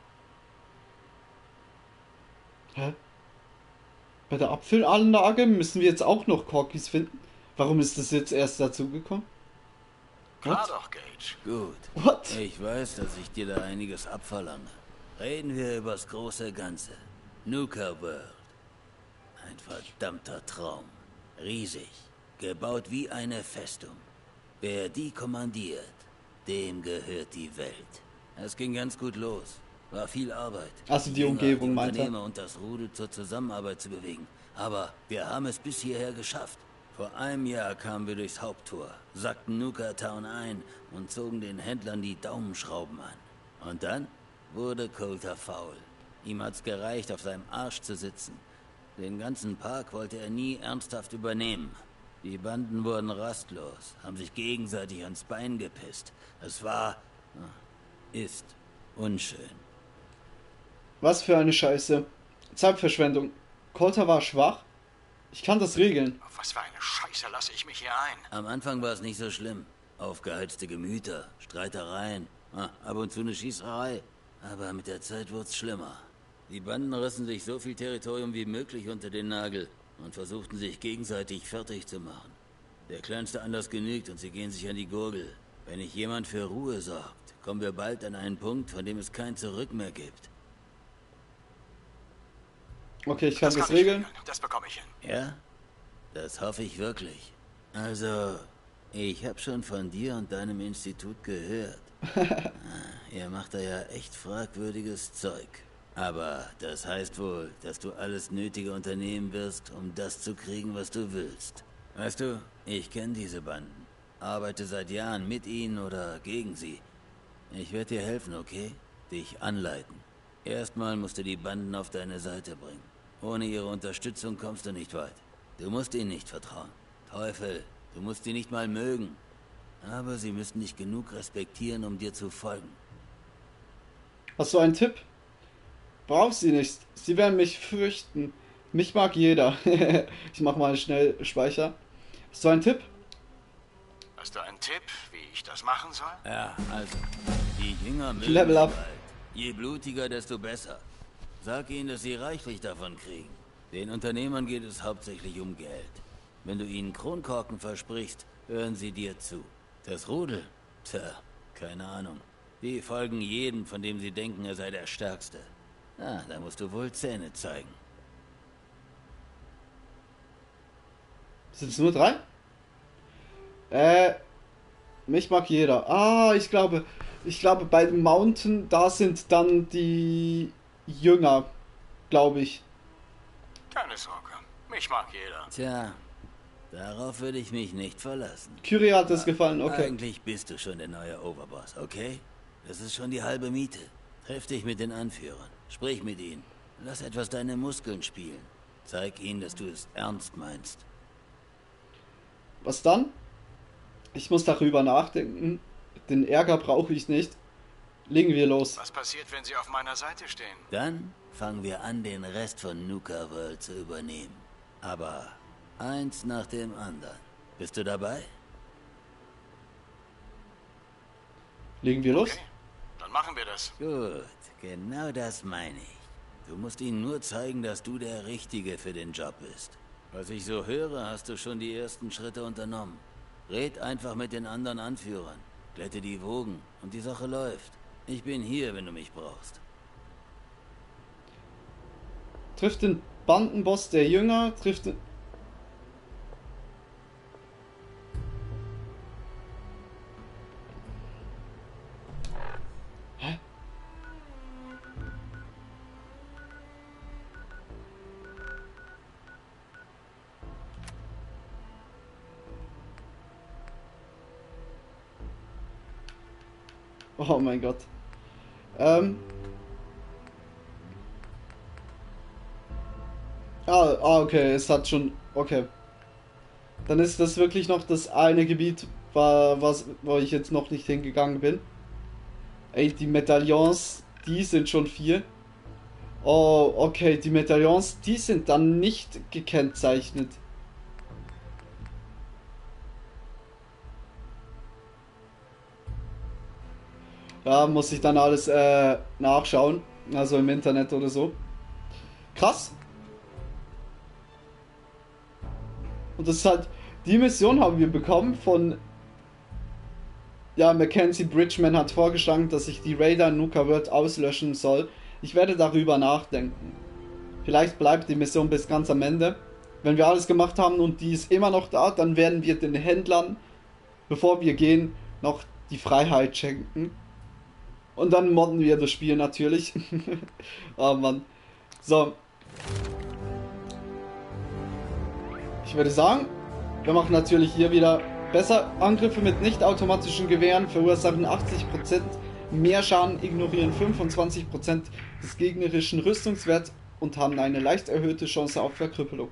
Hä? Bei der Apfelanlage müssen wir jetzt auch noch Corgis finden? Warum ist das jetzt erst dazugekommen? Klar doch, Gage. Gut. What? Ich weiß, dass ich dir da einiges abverlange. Reden wir übers große Ganze. Nuka World. Ein verdammter Traum. Riesig. Gebaut wie eine Festung. Wer die kommandiert, dem gehört die Welt. Es ging ganz gut los. War viel Arbeit. Also die Jünger, Umgebung, die meint er. Unternehmer und das Rudel zur Zusammenarbeit zu bewegen. Aber wir haben es bis hierher geschafft. Vor einem Jahr kamen wir durchs Haupttor, sackten Nuka Town ein und zogen den Händlern die Daumenschrauben an. Und dann wurde Coulter faul. Ihm hat's gereicht, auf seinem Arsch zu sitzen. Den ganzen Park wollte er nie ernsthaft übernehmen. Die Banden wurden rastlos, haben sich gegenseitig ans Bein gepisst. Es war, ist unschön. Was für eine Scheiße. Zeitverschwendung. Coulter war schwach. Ich kann das regeln. Auf was für eine Scheiße lasse ich mich hier ein? Am Anfang war es nicht so schlimm. Aufgeheizte Gemüter, Streitereien, ah, ab und zu eine Schießerei. Aber mit der Zeit wurde es schlimmer. Die Banden rissen sich so viel Territorium wie möglich unter den Nagel und versuchten sich gegenseitig fertig zu machen. Der kleinste Anlass genügt und sie gehen sich an die Gurgel. Wenn nicht jemand für Ruhe sorgt, kommen wir bald an einen Punkt, von dem es kein Zurück mehr gibt. Okay, ich kann das, das kann ich regeln. regeln. Das bekomme ich hin. Ja? Das hoffe ich wirklich. Also, ich habe schon von dir und deinem Institut gehört. Ah, ihr macht da ja echt fragwürdiges Zeug. Aber das heißt wohl, dass du alles Nötige unternehmen wirst, um das zu kriegen, was du willst. Weißt du, ich kenne diese Banden. Arbeite seit Jahren mit ihnen oder gegen sie. Ich werde dir helfen, okay? Dich anleiten. Erstmal musst du die Banden auf deine Seite bringen. Ohne ihre Unterstützung kommst du nicht weit. Du musst ihnen nicht vertrauen. Teufel, du musst sie nicht mal mögen. Aber sie müssen dich genug respektieren, um dir zu folgen. Hast du einen Tipp? Brauchst sie nicht. Sie werden mich fürchten. Mich mag jeder. Ich mach mal schnell Speicher. Hast du einen Tipp? Hast du einen Tipp, wie ich das machen soll? Ja, also, die Jünger mögen Level up. Gewalt. Je blutiger, desto besser. Sag ihnen, dass sie reichlich davon kriegen. Den Unternehmern geht es hauptsächlich um Geld. Wenn du ihnen Kronkorken versprichst, hören sie dir zu. Das Rudel? Tja, keine Ahnung. Die folgen jedem, von dem sie denken, er sei der Stärkste. Ah, da musst du wohl Zähne zeigen. Sind es nur drei? Äh, mich mag jeder. Ah, ich glaube, ich glaube bei dem Mountain, da sind dann die Jünger, glaube ich. Keine Sorge, mich mag jeder. Tja, darauf würde ich mich nicht verlassen. Curie hat es gefallen, okay. Eigentlich bist du schon der neue Overboss, okay? Das ist schon die halbe Miete. Triff dich mit den Anführern. Sprich mit ihnen. Lass etwas deine Muskeln spielen. Zeig ihnen, dass du es ernst meinst. Was dann? Ich muss darüber nachdenken. Den Ärger brauche ich nicht. Legen wir los. Was passiert, wenn sie auf meiner Seite stehen? Dann fangen wir an, den Rest von Nuka World zu übernehmen. Aber eins nach dem anderen. Bist du dabei? Legen wir los? Okay, dann machen wir das. Gut, genau das meine ich. Du musst ihnen nur zeigen, dass du der Richtige für den Job bist. Was ich so höre, hast du schon die ersten Schritte unternommen. Red einfach mit den anderen Anführern, glätte die Wogen und die Sache läuft. Ich bin hier, wenn du mich brauchst. Trifft den Bandenboss der Jünger, trifft den... Hä? Oh mein Gott. Ähm... Ah, ah, okay, es hat schon... Okay. Dann ist das wirklich noch das eine Gebiet, war was, wo ich jetzt noch nicht hingegangen bin. Ey, die Medaillons, die sind schon vier. Oh, okay, die Medaillons, die sind dann nicht gekennzeichnet. Ja, muss ich dann alles äh, nachschauen. Also im Internet oder so. Krass. Und das ist halt, die Mission haben wir bekommen von, ja, Mackenzie Bridgman hat vorgeschlagen, dass ich die Raider in Nuka World auslöschen soll. Ich werde darüber nachdenken. Vielleicht bleibt die Mission bis ganz am Ende. Wenn wir alles gemacht haben und die ist immer noch da, dann werden wir den Händlern, bevor wir gehen, noch die Freiheit schenken. Und dann modden wir das Spiel natürlich. Oh Mann. So. Ich würde sagen, wir machen natürlich hier wieder besser. Angriffe mit nicht automatischen Gewehren verursachen achtzig Prozent mehr Schaden, ignorieren fünfundzwanzig Prozent des gegnerischen Rüstungswerts und haben eine leicht erhöhte Chance auf Verkrüppelung.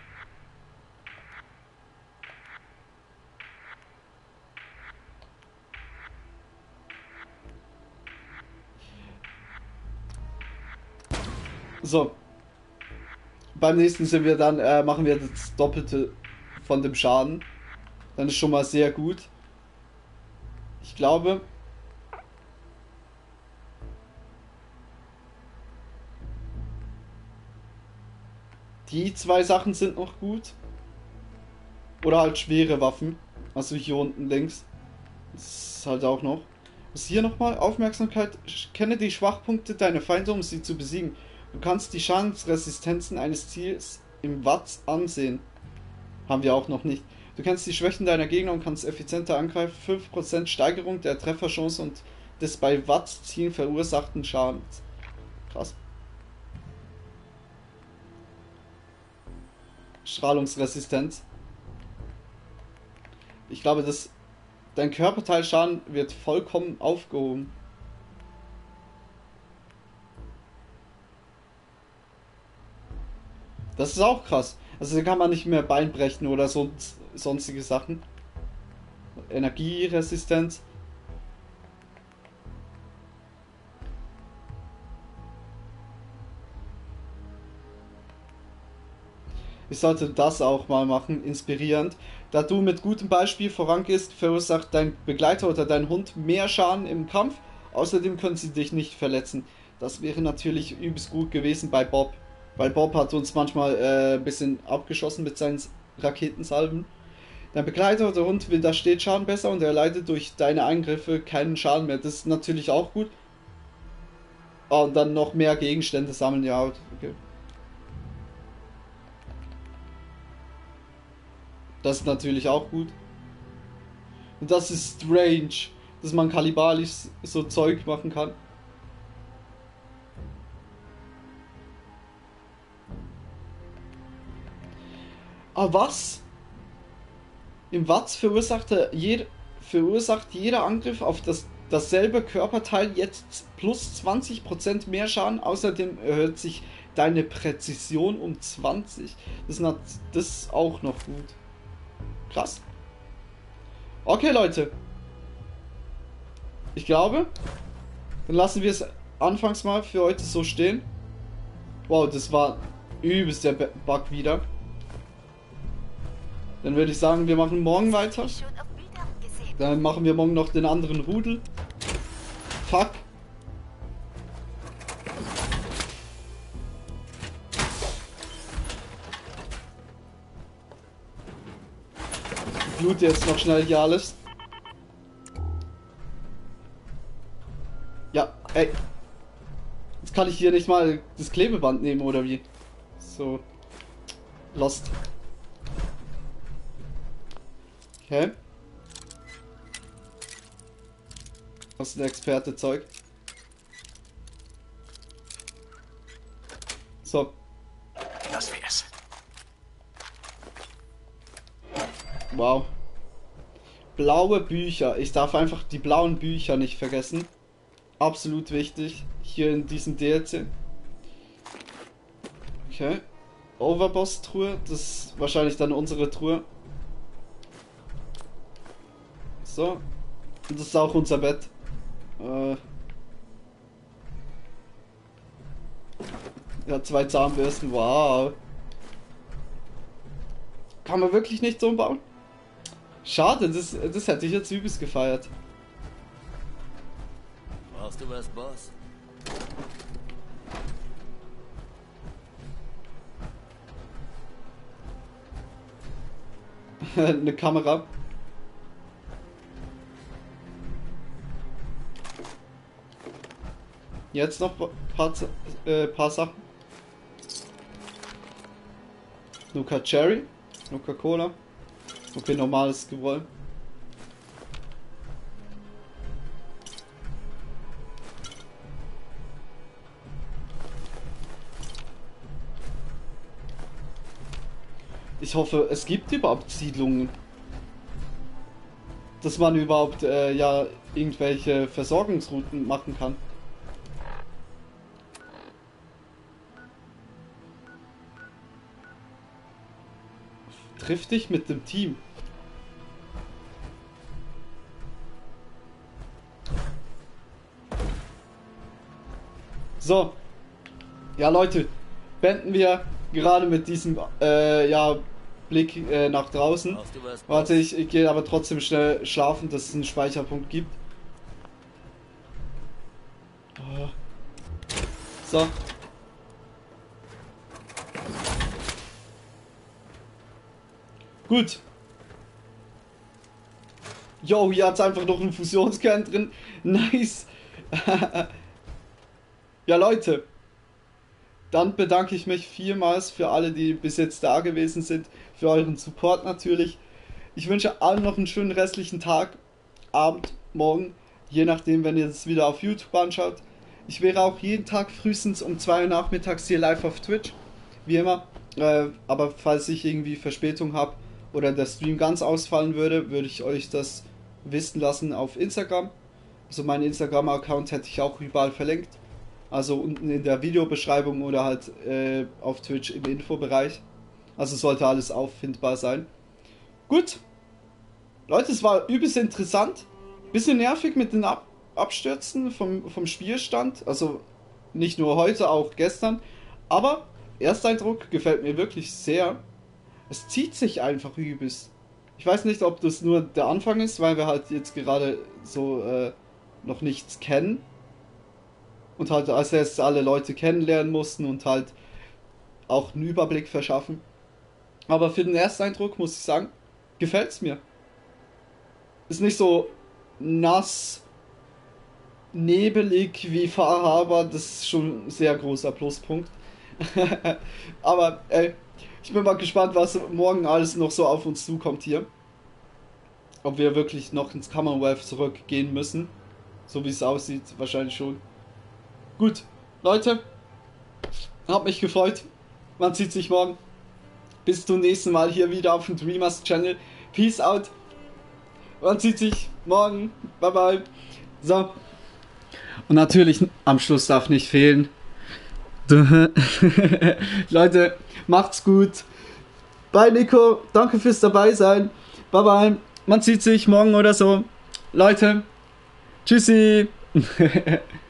So. Beim nächsten sind wir dann, äh, machen wir das Doppelte von dem Schaden. Dann ist schon mal sehr gut. Ich glaube. Die zwei Sachen sind noch gut. Oder halt schwere Waffen. Also hier unten links. Das ist halt auch noch. Was ist hier nochmal? Aufmerksamkeit. Kenne die Schwachpunkte deiner Feinde, um sie zu besiegen. Du kannst die Schadensresistenzen eines Ziels im Watts ansehen. Haben wir auch noch nicht. Du kennst die Schwächen deiner Gegner und kannst effizienter angreifen. fünf Prozent Steigerung der Trefferchance und des bei Watts-Zielen verursachten Schadens. Krass. Strahlungsresistenz. Ich glaube, dass dein Körperteilschaden wird vollkommen aufgehoben. Das ist auch krass. Also da kann man nicht mehr Bein brechen oder sonst, sonstige Sachen. Energieresistenz. Ich sollte das auch mal machen, inspirierend. Da du mit gutem Beispiel vorangehst, verursacht dein Begleiter oder dein Hund mehr Schaden im Kampf. Außerdem können sie dich nicht verletzen. Das wäre natürlich übelst gut gewesen bei Bob. Weil Bob hat uns manchmal äh, ein bisschen abgeschossen mit seinen Raketensalven. Dein Begleiter oder Hund widersteht Schaden besser und er leidet durch deine Eingriffe keinen Schaden mehr. Das ist natürlich auch gut. Oh, und dann noch mehr Gegenstände sammeln, ja. Okay. Das ist natürlich auch gut. Und das ist strange, dass man kannibalisch so Zeug machen kann. Aber was? Im Watts verursacht jeder, verursacht jeder Angriff auf das, dasselbe Körperteil jetzt plus zwanzig Prozent mehr Schaden. Außerdem erhöht sich deine Präzision um zwanzig. Das ist, das ist auch noch gut. Krass. Okay, Leute. Ich glaube, dann lassen wir es anfangs mal für heute so stehen. Wow, das war übelst der Bug wieder. Dann würde ich sagen, wir machen morgen weiter. Dann machen wir morgen noch den anderen Rudel. Fuck. Ich blute jetzt noch schnell hier alles. Ja, ey. Jetzt kann ich hier nicht mal das Klebeband nehmen, oder wie? So. Lost. Okay. Was ist ein Experte-Zeug? So. Das wär's. Wow. Blaue Bücher. Ich darf einfach die blauen Bücher nicht vergessen. Absolut wichtig. Hier in diesem D L C. Okay. Overboss-Truhe. Das ist wahrscheinlich dann unsere Truhe. So. Und das ist auch unser Bett. Äh. Ja, zwei Zahnbürsten, wow. Kann man wirklich nicht so umbauen? Schade, das, das hätte ich jetzt übelst gefeiert. Brauchst du was, Boss? Eine Kamera. Jetzt noch ein paar, äh, paar Sachen. Nuka Cherry, Nuka Cola. Okay, normales Gewoll. Ich hoffe, es gibt überhaupt Siedlungen. Dass man überhaupt äh, ja irgendwelche Versorgungsrouten machen kann. Triff dich mit dem Team. So. Ja, Leute. Beenden wir gerade mit diesem äh, ja, Blick äh, nach draußen. Warte, ich, ich gehe aber trotzdem schnell schlafen, dass es einen Speicherpunkt gibt. Oh. So. Gut. Jo, hier hat es einfach noch einen Fusionskern drin. Nice. Ja, Leute. Dann bedanke ich mich vielmals für alle, die bis jetzt da gewesen sind. Für euren Support natürlich. Ich wünsche allen noch einen schönen restlichen Tag, Abend, Morgen. Je nachdem, wenn ihr das wieder auf YouTube anschaut. Ich wäre auch jeden Tag frühestens um zwei Uhr nachmittags hier live auf Twitch. Wie immer. Äh, aber falls ich irgendwie Verspätung habe oder der Stream ganz ausfallen würde, würde ich euch das wissen lassen auf Instagram. Also meinen Instagram-Account hätte ich auch überall verlinkt. Also unten in der Videobeschreibung oder halt äh, auf Twitch im Infobereich. Also sollte alles auffindbar sein. Gut. Leute, es war übelst interessant. Bisschen nervig mit den Ab Abstürzen vom, vom Spielstand. Also nicht nur heute, auch gestern. Aber Ersteindruck gefällt mir wirklich sehr. Es zieht sich einfach übelst. Ich weiß nicht, ob das nur der Anfang ist, weil wir halt jetzt gerade so äh, noch nichts kennen. Und halt als erst alle Leute kennenlernen mussten und halt auch einen Überblick verschaffen. Aber für den Ersteindruck muss ich sagen, gefällt es mir. Ist nicht so nass, nebelig wie Far Harbor, das ist schon ein sehr großer Pluspunkt. Aber ey, ich bin mal gespannt, was morgen alles noch so auf uns zukommt hier. Ob wir wirklich noch ins Commonwealth zurückgehen müssen. So wie es aussieht, wahrscheinlich schon. Gut, Leute, hat mich gefreut. Man sieht sich morgen. Bis zum nächsten Mal hier wieder auf dem Dreamers Channel. Peace out. Man sieht sich morgen. Bye bye. So. Und natürlich am Schluss darf nicht fehlen. Leute, macht's gut. Bye Nico, danke fürs dabei sein. Bye bye. Man sieht sich morgen oder so. Leute, tschüssi.